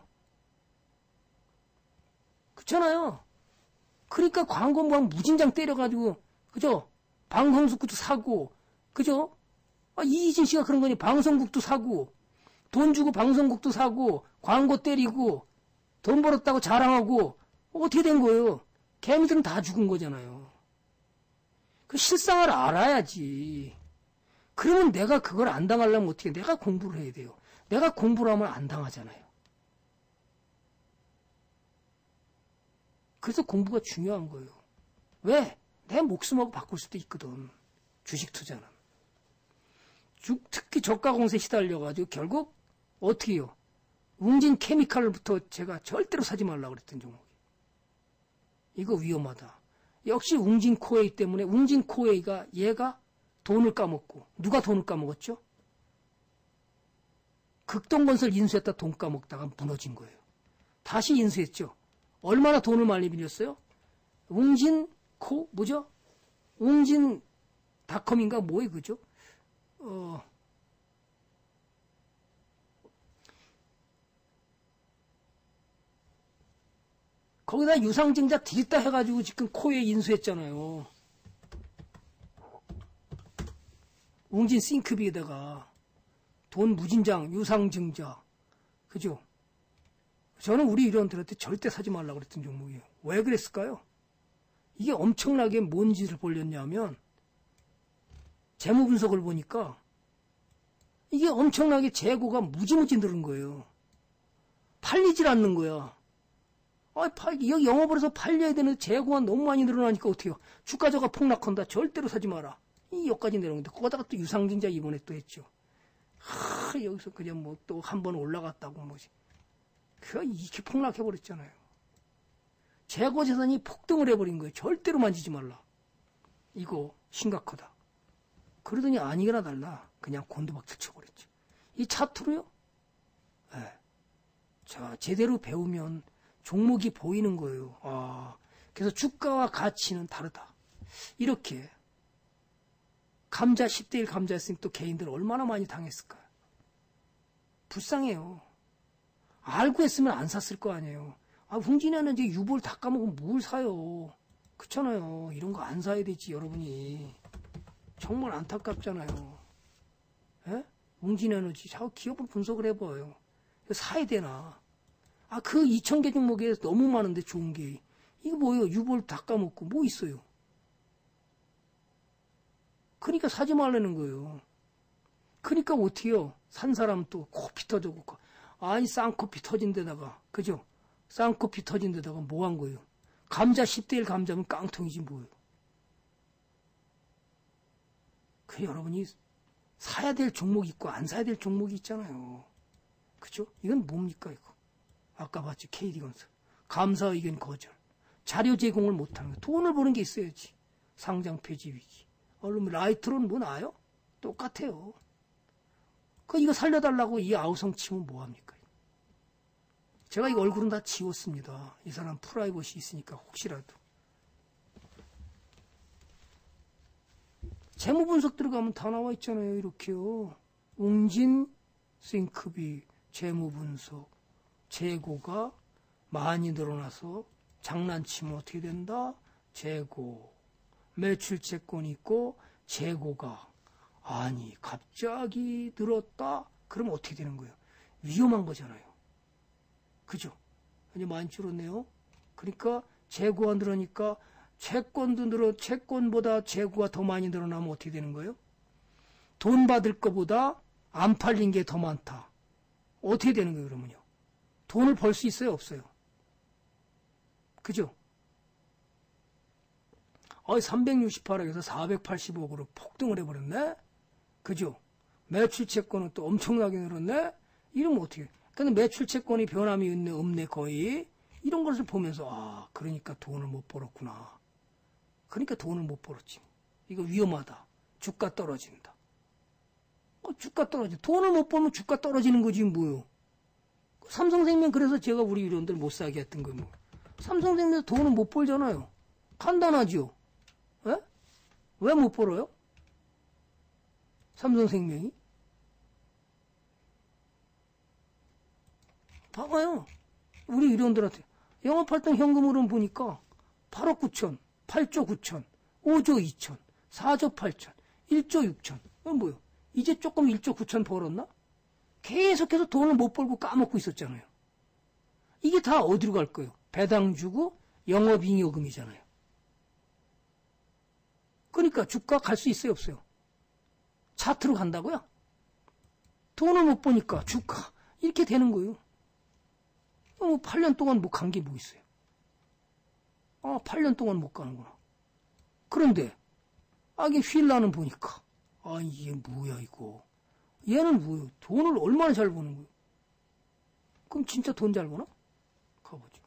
그렇잖아요. 그러니까 광고 막 무진장 때려가지고 그죠? 방송국도 사고 그죠? 아, 이희진 씨가 그런 거니 방송국도 사고 돈 주고 방송국도 사고 광고 때리고 돈 벌었다고 자랑하고 어떻게 된 거예요? 개미들은 다 죽은 거잖아요. 그 실상을 알아야지. 그러면 내가 그걸 안 당하려면 어떻게 내가 공부를 해야 돼요. 내가 공부를 하면 안 당하잖아요. 그래서 공부가 중요한 거예요. 왜? 내 목숨하고 바꿀 수도 있거든. 주식 투자는. 특히 저가 공세에 시달려가지고 결국 어떻게 해요? 웅진 케미칼부터 제가 절대로 사지 말라고 그랬던 종목이. 이거 위험하다. 역시 웅진 코웨이 때문에 웅진 코웨이가 얘가 돈을 까먹고 누가 돈을 까먹었죠? 극동건설 인수했다 돈 까먹다가 무너진 거예요. 다시 인수했죠. 얼마나 돈을 많이 빌렸어요? 웅진 코 뭐죠? 웅진 닷컴인가 뭐예요 그죠? 어 거기다 유상증자 딜다 해가지고 지금 코에 인수했잖아요. 웅진 싱크비에다가 돈 무진장 유상증자 그죠? 저는 우리 위원들한테 절대 사지 말라고 그랬던 종목이에요. 왜 그랬을까요? 이게 엄청나게 뭔 짓을 벌렸냐면 재무 분석을 보니까 이게 엄청나게 재고가 무지무지 늘은 거예요. 팔리질 않는 거야. 아, 팔, 여기 영업을 해서 팔려야 되는데 재고가 너무 많이 늘어나니까 어떻게 해요? 주가저가 폭락한다. 절대로 사지 마라. 이 여기까지 내려오는데 거기다가 또 유상증자 이번에 또 했죠. 하, 여기서 그냥 뭐 또 한 번 올라갔다고 뭐지. 그거 이렇게 폭락해버렸잖아요. 재고재산이 폭등을 해버린 거예요. 절대로 만지지 말라. 이거 심각하다. 그러더니 아니게나 달라. 그냥 곤두박질 쳐버렸죠. 이 차트로요? 네. 자, 제대로 배우면 종목이 보이는 거예요. 아, 그래서 주가와 가치는 다르다. 이렇게 감자 십 대 일 감자였으니 또 개인들 얼마나 많이 당했을까요? 불쌍해요. 알고 했으면 안 샀을 거 아니에요. 아, 홍진이는 이제 유볼 다 까먹으면 뭘 사요. 그렇잖아요. 이런 거 안 사야 되지, 여러분이. 정말 안타깝잖아요. 예? 웅진에너지, 자꾸 기업을 분석을 해봐요. 사야 되나? 아, 그 이천 개 종목에 너무 많은데 좋은 게. 이거 뭐예요? 유볼 다 까먹고 뭐 있어요? 그러니까 사지 말라는 거예요. 그러니까 어떻게요? 산 사람 또 코피 터져고. 아니, 쌍코피 터진 데다가, 그죠? 쌍코피 터진 데다가 뭐 한 거예요? 감자 십 대 일 감자면 깡통이지 뭐예요. 그 여러분이 사야 될 종목이 있고 안 사야 될 종목이 있잖아요. 그죠? 이건 뭡니까 이거? 아까 봤죠. 케이디건설. 감사 의견 거절. 자료 제공을 못하는 거. 돈을 버는 게 있어야지. 상장 폐지 위기. 얼른 라이트로는 뭐 나요? 똑같아요. 그 이거 살려달라고 이 아우성 치면 뭐합니까? 제가 이 얼굴은 다 지웠습니다. 이 사람 프라이버시 있으니까 혹시라도. 재무 분석 들어가면 다 나와 있잖아요. 이렇게요. 웅진, 싱크비, 재무 분석, 재고가 많이 늘어나서 장난치면 어떻게 된다? 재고. 매출 채권이 있고 재고가 아니 갑자기 늘었다? 그럼 어떻게 되는 거예요? 위험한 거잖아요. 그죠? 이제 많이 줄었네요. 그러니까 재고가 늘으니까 채권도 늘어, 채권보다 재고가 더 많이 늘어나면 어떻게 되는 거예요? 돈 받을 것보다 안 팔린 게 더 많다. 어떻게 되는 거예요, 그러면요? 돈을 벌 수 있어요, 없어요? 그죠? 어, 삼백육십팔억에서 사백팔십억으로 폭등을 해버렸네? 그죠? 매출 채권은 또 엄청나게 늘었네? 이러면 어떻게 해요? 근데 매출 채권이 변함이 있네, 없네, 거의. 이런 것을 보면서, 아, 그러니까 돈을 못 벌었구나. 그러니까 돈을 못 벌었지. 이거 위험하다. 주가 떨어진다. 어, 주가 떨어져. 돈을 못 벌면 주가 떨어지는 거지, 뭐요. 삼성생명 그래서 제가 우리 위원들 못 사게 했던 거예요. 뭐. 삼성생명 돈은 못 벌잖아요. 간단하죠. 예? 왜 못 벌어요? 삼성생명이? 봐봐요. 우리 위원들한테. 영업활동 현금으로 보니까 팔억 구천, 팔조 구천, 오조 이천, 사조 팔천, 일조 육천. 이건 뭐요? 이제 조금 일조 구천 벌었나? 계속해서 돈을 못 벌고 까먹고 있었잖아요. 이게 다 어디로 갈 거예요? 배당 주고 영업잉여금이잖아요. 그러니까 주가 갈 수 있어요, 없어요? 차트로 간다고요? 돈을 못 버니까 주가 이렇게 되는 거예요. 뭐 팔 년 동안 못 간 게 뭐 있어요? 아, 팔 년 동안 못 가는구나. 그런데 아, 이게 휠라는 보니까 아, 이게 뭐야 이거. 얘는 뭐예요? 돈을 얼마나 잘 버는 거예요? 그럼 진짜 돈 잘 버나? 가보죠.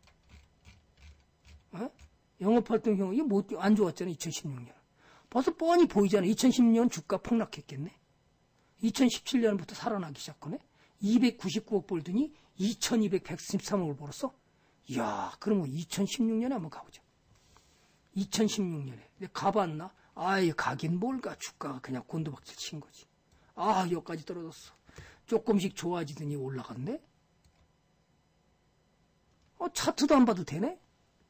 에? 영업활동형 이게 뭐 안 좋았잖아요. 이천십육 년. 벌써 뻔히 보이잖아요. 이천십육 년 주가 폭락했겠네. 이천십칠 년부터 살아나기 시작하네. 이백구십구억 벌더니 이천이백십삼억을 벌었어? 이야, 그러면 이천십육 년에 한번 가보자. 이천십육 년에. 근데 가봤나? 아이, 가긴 뭘 가. 주가가 그냥 곤두박질 친 거지. 아, 여기까지 떨어졌어. 조금씩 좋아지더니 올라갔네? 어, 차트도 안 봐도 되네?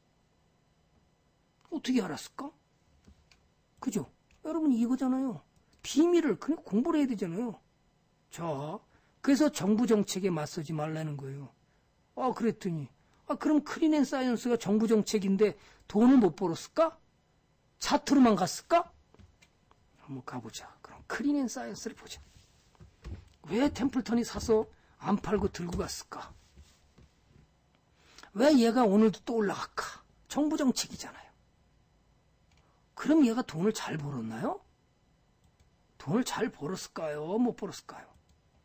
어떻게 알았을까? 그죠? 여러분, 이거잖아요. 비밀을 그냥 공부를 해야 되잖아요. 자, 그래서 정부 정책에 맞서지 말라는 거예요. 아, 그랬더니, 아, 그럼 크린앤사이언스가 정부 정책인데 돈을 못 벌었을까? 차트로만 갔을까? 한번 가보자. 그럼 크린앤사이언스를 보자. 왜 템플턴이 사서 안 팔고 들고 갔을까? 왜 얘가 오늘도 또 올라갈까? 정부 정책이잖아요. 그럼 얘가 돈을 잘 벌었나요? 돈을 잘 벌었을까요? 못 벌었을까요?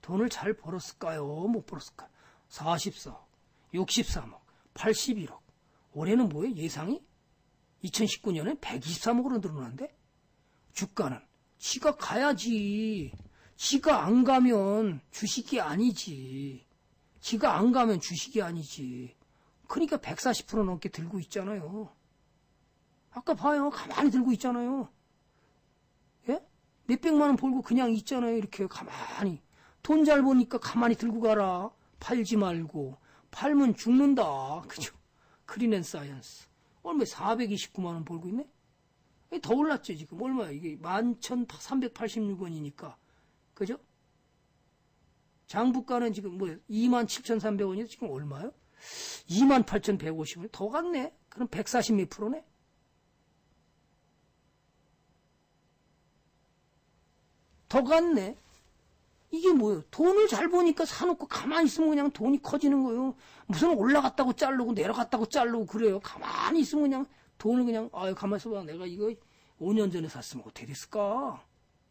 돈을 잘 벌었을까요? 못 벌었을까요? 사십사억, 육십삼억, 팔십일억. 올해는 뭐예요? 예상이? 이천십구 년에 백이십삼억으로 늘어난대? 주가는 지가 가야지. 지가 안 가면 주식이 아니지. 지가 안 가면 주식이 아니지. 그러니까 백사십 퍼센트 넘게 들고 있잖아요. 아까 봐요. 가만히 들고 있잖아요. 예? 몇백만 원 벌고 그냥 있잖아요. 이렇게 가만히. 돈 잘 버니까 가만히 들고 가라. 팔지 말고. 팔면 죽는다. 그죠? 크린앤사이언스. 얼마 사백이십구만 원 벌고 있네? 더 올랐죠, 지금. 얼마야? 이게 만 천삼백팔십육 원이니까. 그죠? 장부가는 지금 뭐 이만 칠천삼백 원이죠? 지금 얼마요? 이만 팔천백오십 원. 더 갔네? 그럼 백사십 몇 프로네? 더 갔네? 이게 뭐예요? 돈을 잘 버니까 사놓고 가만히 있으면 그냥 돈이 커지는 거예요. 무슨 올라갔다고 자르고 내려갔다고 자르고 그래요. 가만히 있으면 그냥 돈을 그냥, 아유, 가만히 있어봐. 내가 이거 오 년 전에 샀으면 어떻게 됐을까?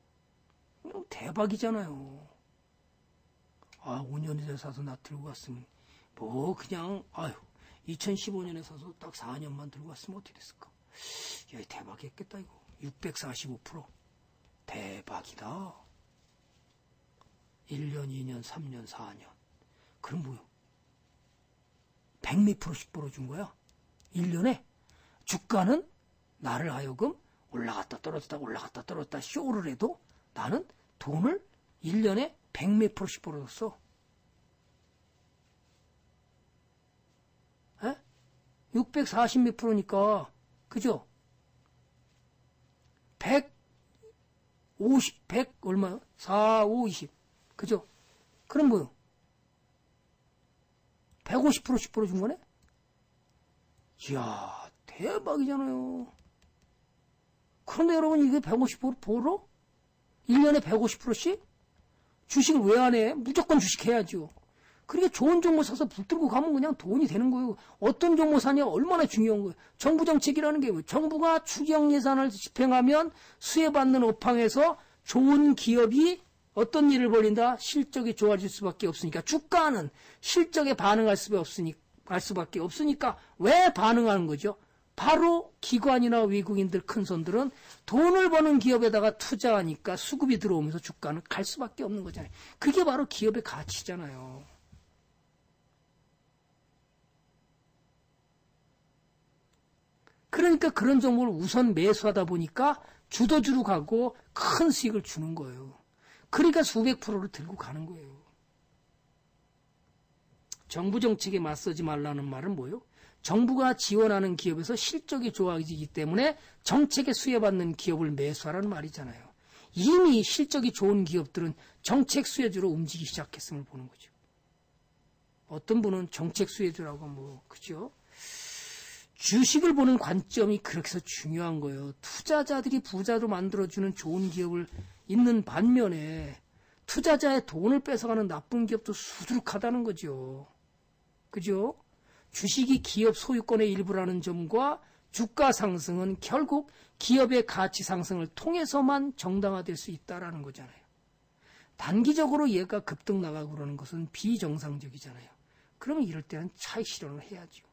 대박이잖아요. 아, 오 년 전에 사서 나 들고 갔으면, 뭐, 그냥, 아유, 이천십오 년에 사서 딱 사 년만 들고 갔으면 어떻게 됐을까? 야, 대박이었겠다, 이거. 육백사십오 퍼센트. 대박이다. 일 년, 이 년, 삼 년, 사 년. 그럼 뭐요? 백 몇 프로씩 벌어준 거야? 일 년에? 주가는 나를 하여금 올라갔다 떨어졌다 올라갔다 떨어졌다 쇼를 해도 나는 돈을 일 년에 백 몇 프로씩 벌어줬어. 에? 육백사십 몇 프로니까, 그죠? 백오십, 백 얼마요? 사, 오, 이십. 그죠? 그럼 뭐요? 백오십 퍼센트씩 벌어준 거네? 이야, 대박이잖아요. 그런데 여러분, 이게 백오십 퍼센트 벌어? 일 년에 백오십 퍼센트씩? 주식을 왜 안 해? 무조건 주식 해야죠. 그러니까 좋은 종목 사서 붙들고 가면 그냥 돈이 되는 거예요. 어떤 종목 사냐 얼마나 중요한 거예요. 정부 정책이라는 게 뭐예요? 정부가 추경 예산을 집행하면 수혜받는 업황에서 좋은 기업이 어떤 일을 벌린다? 실적이 좋아질 수밖에 없으니까. 주가는 실적에 반응할 수밖에 없으니까, 할 수밖에 없으니까 왜 반응하는 거죠? 바로 기관이나 외국인들 큰 손들은 돈을 버는 기업에다가 투자하니까 수급이 들어오면서 주가는 갈 수밖에 없는 거잖아요. 그게 바로 기업의 가치잖아요. 그러니까 그런 종목을 우선 매수하다 보니까 주도주로 가고 큰 수익을 주는 거예요. 그러니까 수백 프로를 들고 가는 거예요. 정부 정책에 맞서지 말라는 말은 뭐예요? 정부가 지원하는 기업에서 실적이 좋아지기 때문에 정책에 수혜받는 기업을 매수하라는 말이잖아요. 이미 실적이 좋은 기업들은 정책 수혜주로 움직이기 시작했음을 보는 거죠. 어떤 분은 정책 수혜주라고 뭐, 그죠? 주식을 보는 관점이 그렇게 해서 중요한 거예요. 투자자들이 부자로 만들어주는 좋은 기업을 있는 반면에 투자자의 돈을 뺏어가는 나쁜 기업도 수두룩하다는 거죠. 그죠? 주식이 기업 소유권의 일부라는 점과 주가 상승은 결국 기업의 가치 상승을 통해서만 정당화될 수 있다는 거잖아요. 단기적으로 얘가 급등 나가고 그러는 것은 비정상적이잖아요. 그러면 이럴 때는 차익 실현을 해야죠.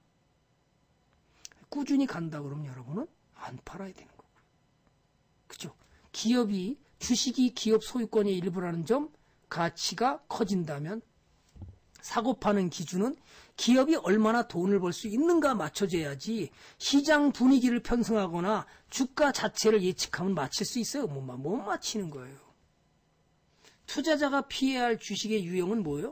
꾸준히 간다 그러면 여러분은 안 팔아야 되는 거고요. 그죠? 기업이, 주식이 기업 소유권의 일부라는 점, 가치가 커진다면 사고 파는 기준은 기업이 얼마나 돈을 벌 수 있는가 맞춰져야지 시장 분위기를 편성하거나 주가 자체를 예측하면 맞힐 수 있어요? 못, 못 맞히는 거예요. 투자자가 피해야 할 주식의 유형은 뭐예요?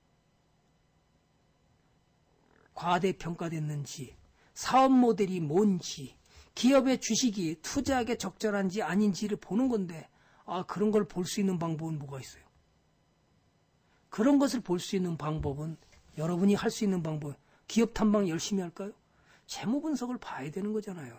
과대평가됐는지, 사업 모델이 뭔지, 기업의 주식이 투자하기에 적절한지 아닌지를 보는 건데, 아, 그런 걸 볼 수 있는 방법은 뭐가 있어요? 그런 것을 볼 수 있는 방법은 여러분이 할 수 있는 방법, 기업 탐방 열심히 할까요? 재무 분석을 봐야 되는 거잖아요.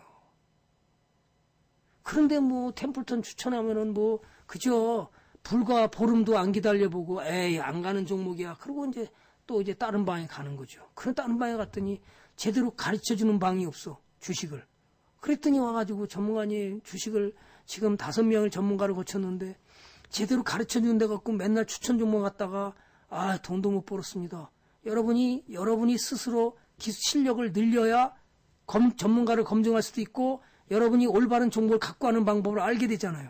그런데 뭐 템플턴 추천하면은 뭐 그저 불과 보름도 안 기다려보고 에이 안 가는 종목이야. 그러고 이제 또 이제 다른 방에 가는 거죠. 그런 다른 방에 갔더니 제대로 가르쳐주는 방이 없어. 주식을. 그랬더니 와가지고 전문가님 주식을 지금 다섯 명을 전문가로 거쳤는데 제대로 가르쳐주는 데 갖고 맨날 추천 종목 갔다가 아 돈도 못 벌었습니다. 여러분이 여러분이 스스로 기술 실력을 늘려야 검, 전문가를 검증할 수도 있고 여러분이 올바른 정보를 갖고 하는 방법을 알게 되잖아요.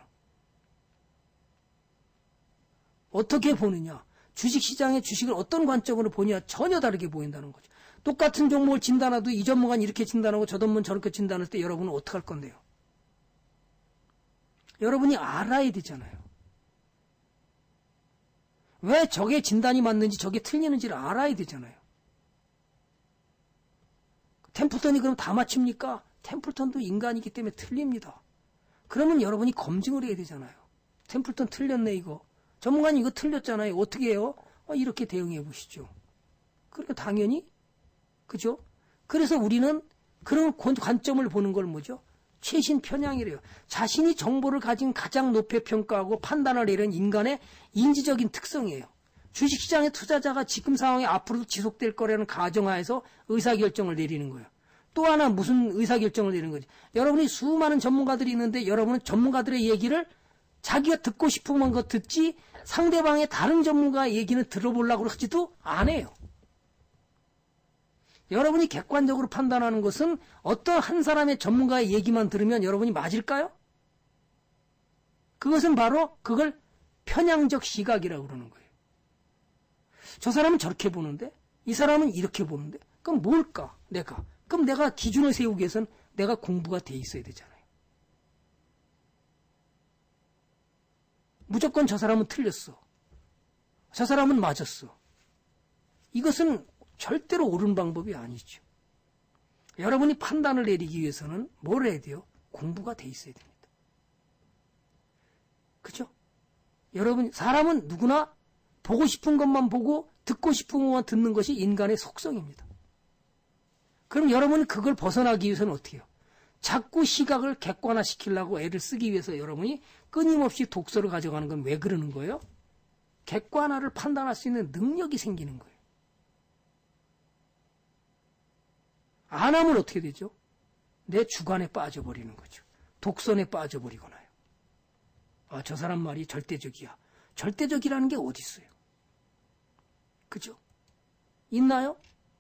어떻게 보느냐? 주식시장의 주식을 어떤 관점으로 보냐 전혀 다르게 보인다는 거죠. 똑같은 종목을 진단해도 이 전문가는 이렇게 진단하고 저 전문가는 저렇게 진단할 때 여러분은 어떻게 할 건데요? 여러분이 알아야 되잖아요. 왜 저게 진단이 맞는지 저게 틀리는지를 알아야 되잖아요. 템플턴이 그럼 다 맞춥니까? 템플턴도 인간이기 때문에 틀립니다. 그러면 여러분이 검증을 해야 되잖아요. 템플턴 틀렸네 이거. 전문가는 이거 틀렸잖아요. 어떻게 해요? 어, 이렇게 대응해 보시죠. 그러니까 당연히 그죠? 그래서 우리는 그런 관점을 보는 걸 뭐죠? 최신 편향이래요. 자신이 정보를 가진 가장 높이 평가하고 판단을 내리는 인간의 인지적인 특성이에요. 주식시장의 투자자가 지금 상황이 앞으로도 지속될 거라는 가정하에서 의사결정을 내리는 거예요. 또 하나 무슨 의사결정을 내리는 거지? 여러분이 수많은 전문가들이 있는데 여러분은 전문가들의 얘기를 자기가 듣고 싶은 거 듣지 상대방의 다른 전문가의 얘기는 들어보려고 하지도 않아요. 여러분이 객관적으로 판단하는 것은 어떤 한 사람의 전문가의 얘기만 들으면 여러분이 맞을까요? 그것은 바로 그걸 편향적 시각이라고 그러는 거예요. 저 사람은 저렇게 보는데 이 사람은 이렇게 보는데 그럼 뭘까 내가? 그럼 내가 기준을 세우기 위해서는 내가 공부가 돼 있어야 되잖아요. 무조건 저 사람은 틀렸어. 저 사람은 맞았어. 이것은 절대로 옳은 방법이 아니죠. 여러분이 판단을 내리기 위해서는 뭘 해야 돼요? 공부가 돼 있어야 됩니다. 그죠? 여러분, 사람은 누구나 보고 싶은 것만 보고 듣고 싶은 것만 듣는 것이 인간의 속성입니다. 그럼 여러분이 그걸 벗어나기 위해서는 어떻게 해요? 자꾸 시각을 객관화시키려고 애를 쓰기 위해서 여러분이 끊임없이 독서를 가져가는 건 왜 그러는 거예요? 객관화를 판단할 수 있는 능력이 생기는 거예요. 안 하면 어떻게 되죠? 내 주관에 빠져버리는 거죠. 독선에 빠져버리거나요. 아, 저 사람 말이 절대적이야. 절대적이라는 게 어디 있어요? 그죠? 있나요?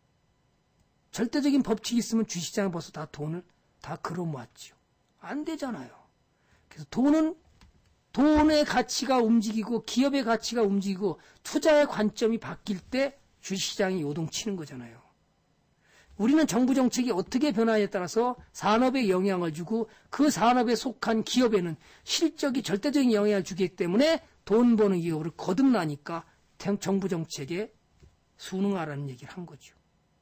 절대적인 법칙이 있으면 주식시장에 벌써 다 돈을 다 걸어모았죠. 안 되잖아요. 그래서 돈은 돈의 가치가 움직이고 기업의 가치가 움직이고 투자의 관점이 바뀔 때 주식시장이 요동치는 거잖아요. 우리는 정부 정책이 어떻게 변화에 따라서 산업에 영향을 주고 그 산업에 속한 기업에는 실적이 절대적인 영향을 주기 때문에 돈 버는 기업으로 거듭나니까 정부 정책에 순응하라는 얘기를 한 거죠.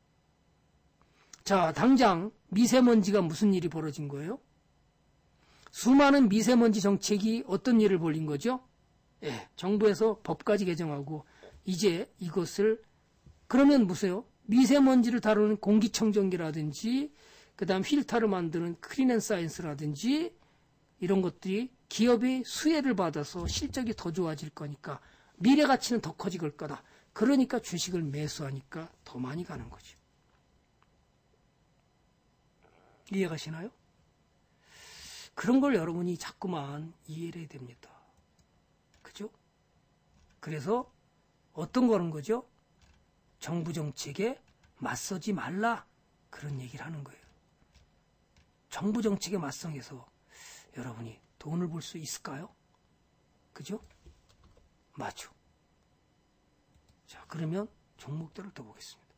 자, 당장 미세먼지가 무슨 일이 벌어진 거예요? 수많은 미세먼지 정책이 어떤 일을 벌린 거죠? 예, 정부에서 법까지 개정하고 이제 이것을 그러면 무슨요? 미세먼지를 다루는 공기청정기라든지 그 다음 필터를 만드는 클린앤사이언스라든지 이런 것들이 기업의 수혜를 받아서 실적이 더 좋아질 거니까 미래 가치는 더 커질 거다. 그러니까 주식을 매수하니까 더 많이 가는 거죠. 이해가시나요? 그런 걸 여러분이 자꾸만 이해를 해야 됩니다. 그죠? 그래서 어떤 거는 거죠? 정부 정책에 맞서지 말라. 그런 얘기를 하는 거예요. 정부 정책에 맞서서 여러분이 돈을 벌 수 있을까요? 그죠? 맞죠. 자, 그러면 종목들을 더 보겠습니다.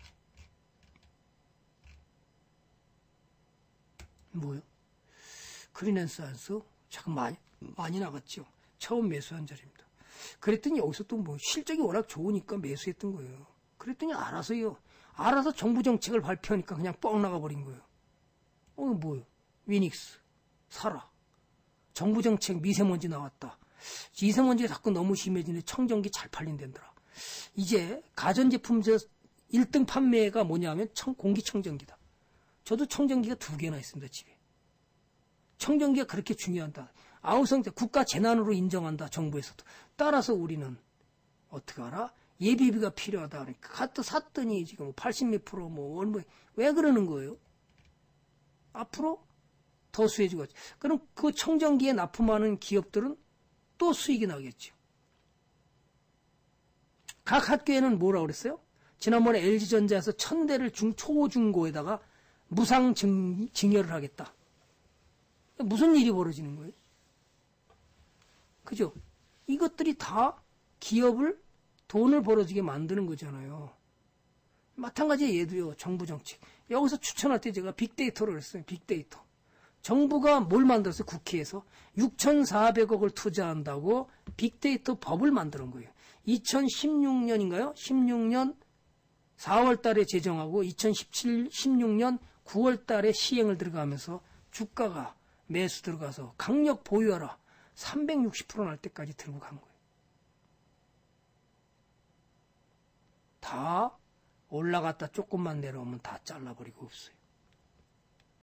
뭐요? 클린앤사이언스 참 많이, 많이 나갔죠. 처음 매수한 자리입니다. 그랬더니 여기서 또 뭐 실적이 워낙 좋으니까 매수했던 거예요. 그랬더니 알아서요. 알아서 정부 정책을 발표하니까 그냥 뻥 나가버린 거예요. 어, 뭐요? 위닉스, 사라. 정부 정책 미세먼지 나왔다. 미세먼지가 자꾸 너무 심해지는데 청정기 잘 팔린댄더라. 이제 가전제품에서 일 등 판매가 뭐냐면 청, 공기청정기다. 저도 청정기가 두 개나 있습니다, 집에. 청정기가 그렇게 중요하다. 아우성 국가 재난으로 인정한다, 정부에서도. 따라서 우리는 어떻게 알아? 예비비가 필요하다. 그러니까 갖다 샀더니 지금 팔십 몇 프로 뭐 얼마 왜 그러는 거예요? 앞으로 더 수혜주가. 그럼 그 청정기에 납품하는 기업들은 또 수익이 나겠죠. 각 학교에는 뭐라고 그랬어요? 지난번에 엘지전자에서 천 대를 중, 초, 중고에다가 무상 증, 증여를 하겠다. 무슨 일이 벌어지는 거예요? 그죠? 이것들이 다 기업을 돈을 벌어지게 만드는 거잖아요. 마찬가지 얘도요. 정부 정책. 여기서 추천할 때 제가 빅데이터를 했어요. 빅데이터. 정부가 뭘 만들었어요? 국회에서 육천사백억을 투자한다고 빅데이터 법을 만드는 거예요. 이천십육 년인가요? 십육 년 사월 달에 제정하고 이천십칠, 십육 년 구월 달에 시행을 들어가면서 주가가 매수 들어가서 강력 보유하라. 삼백육십 퍼센트 날 때까지 들고 간 거예요. 다 올라갔다 조금만 내려오면 다 잘라버리고 없어요.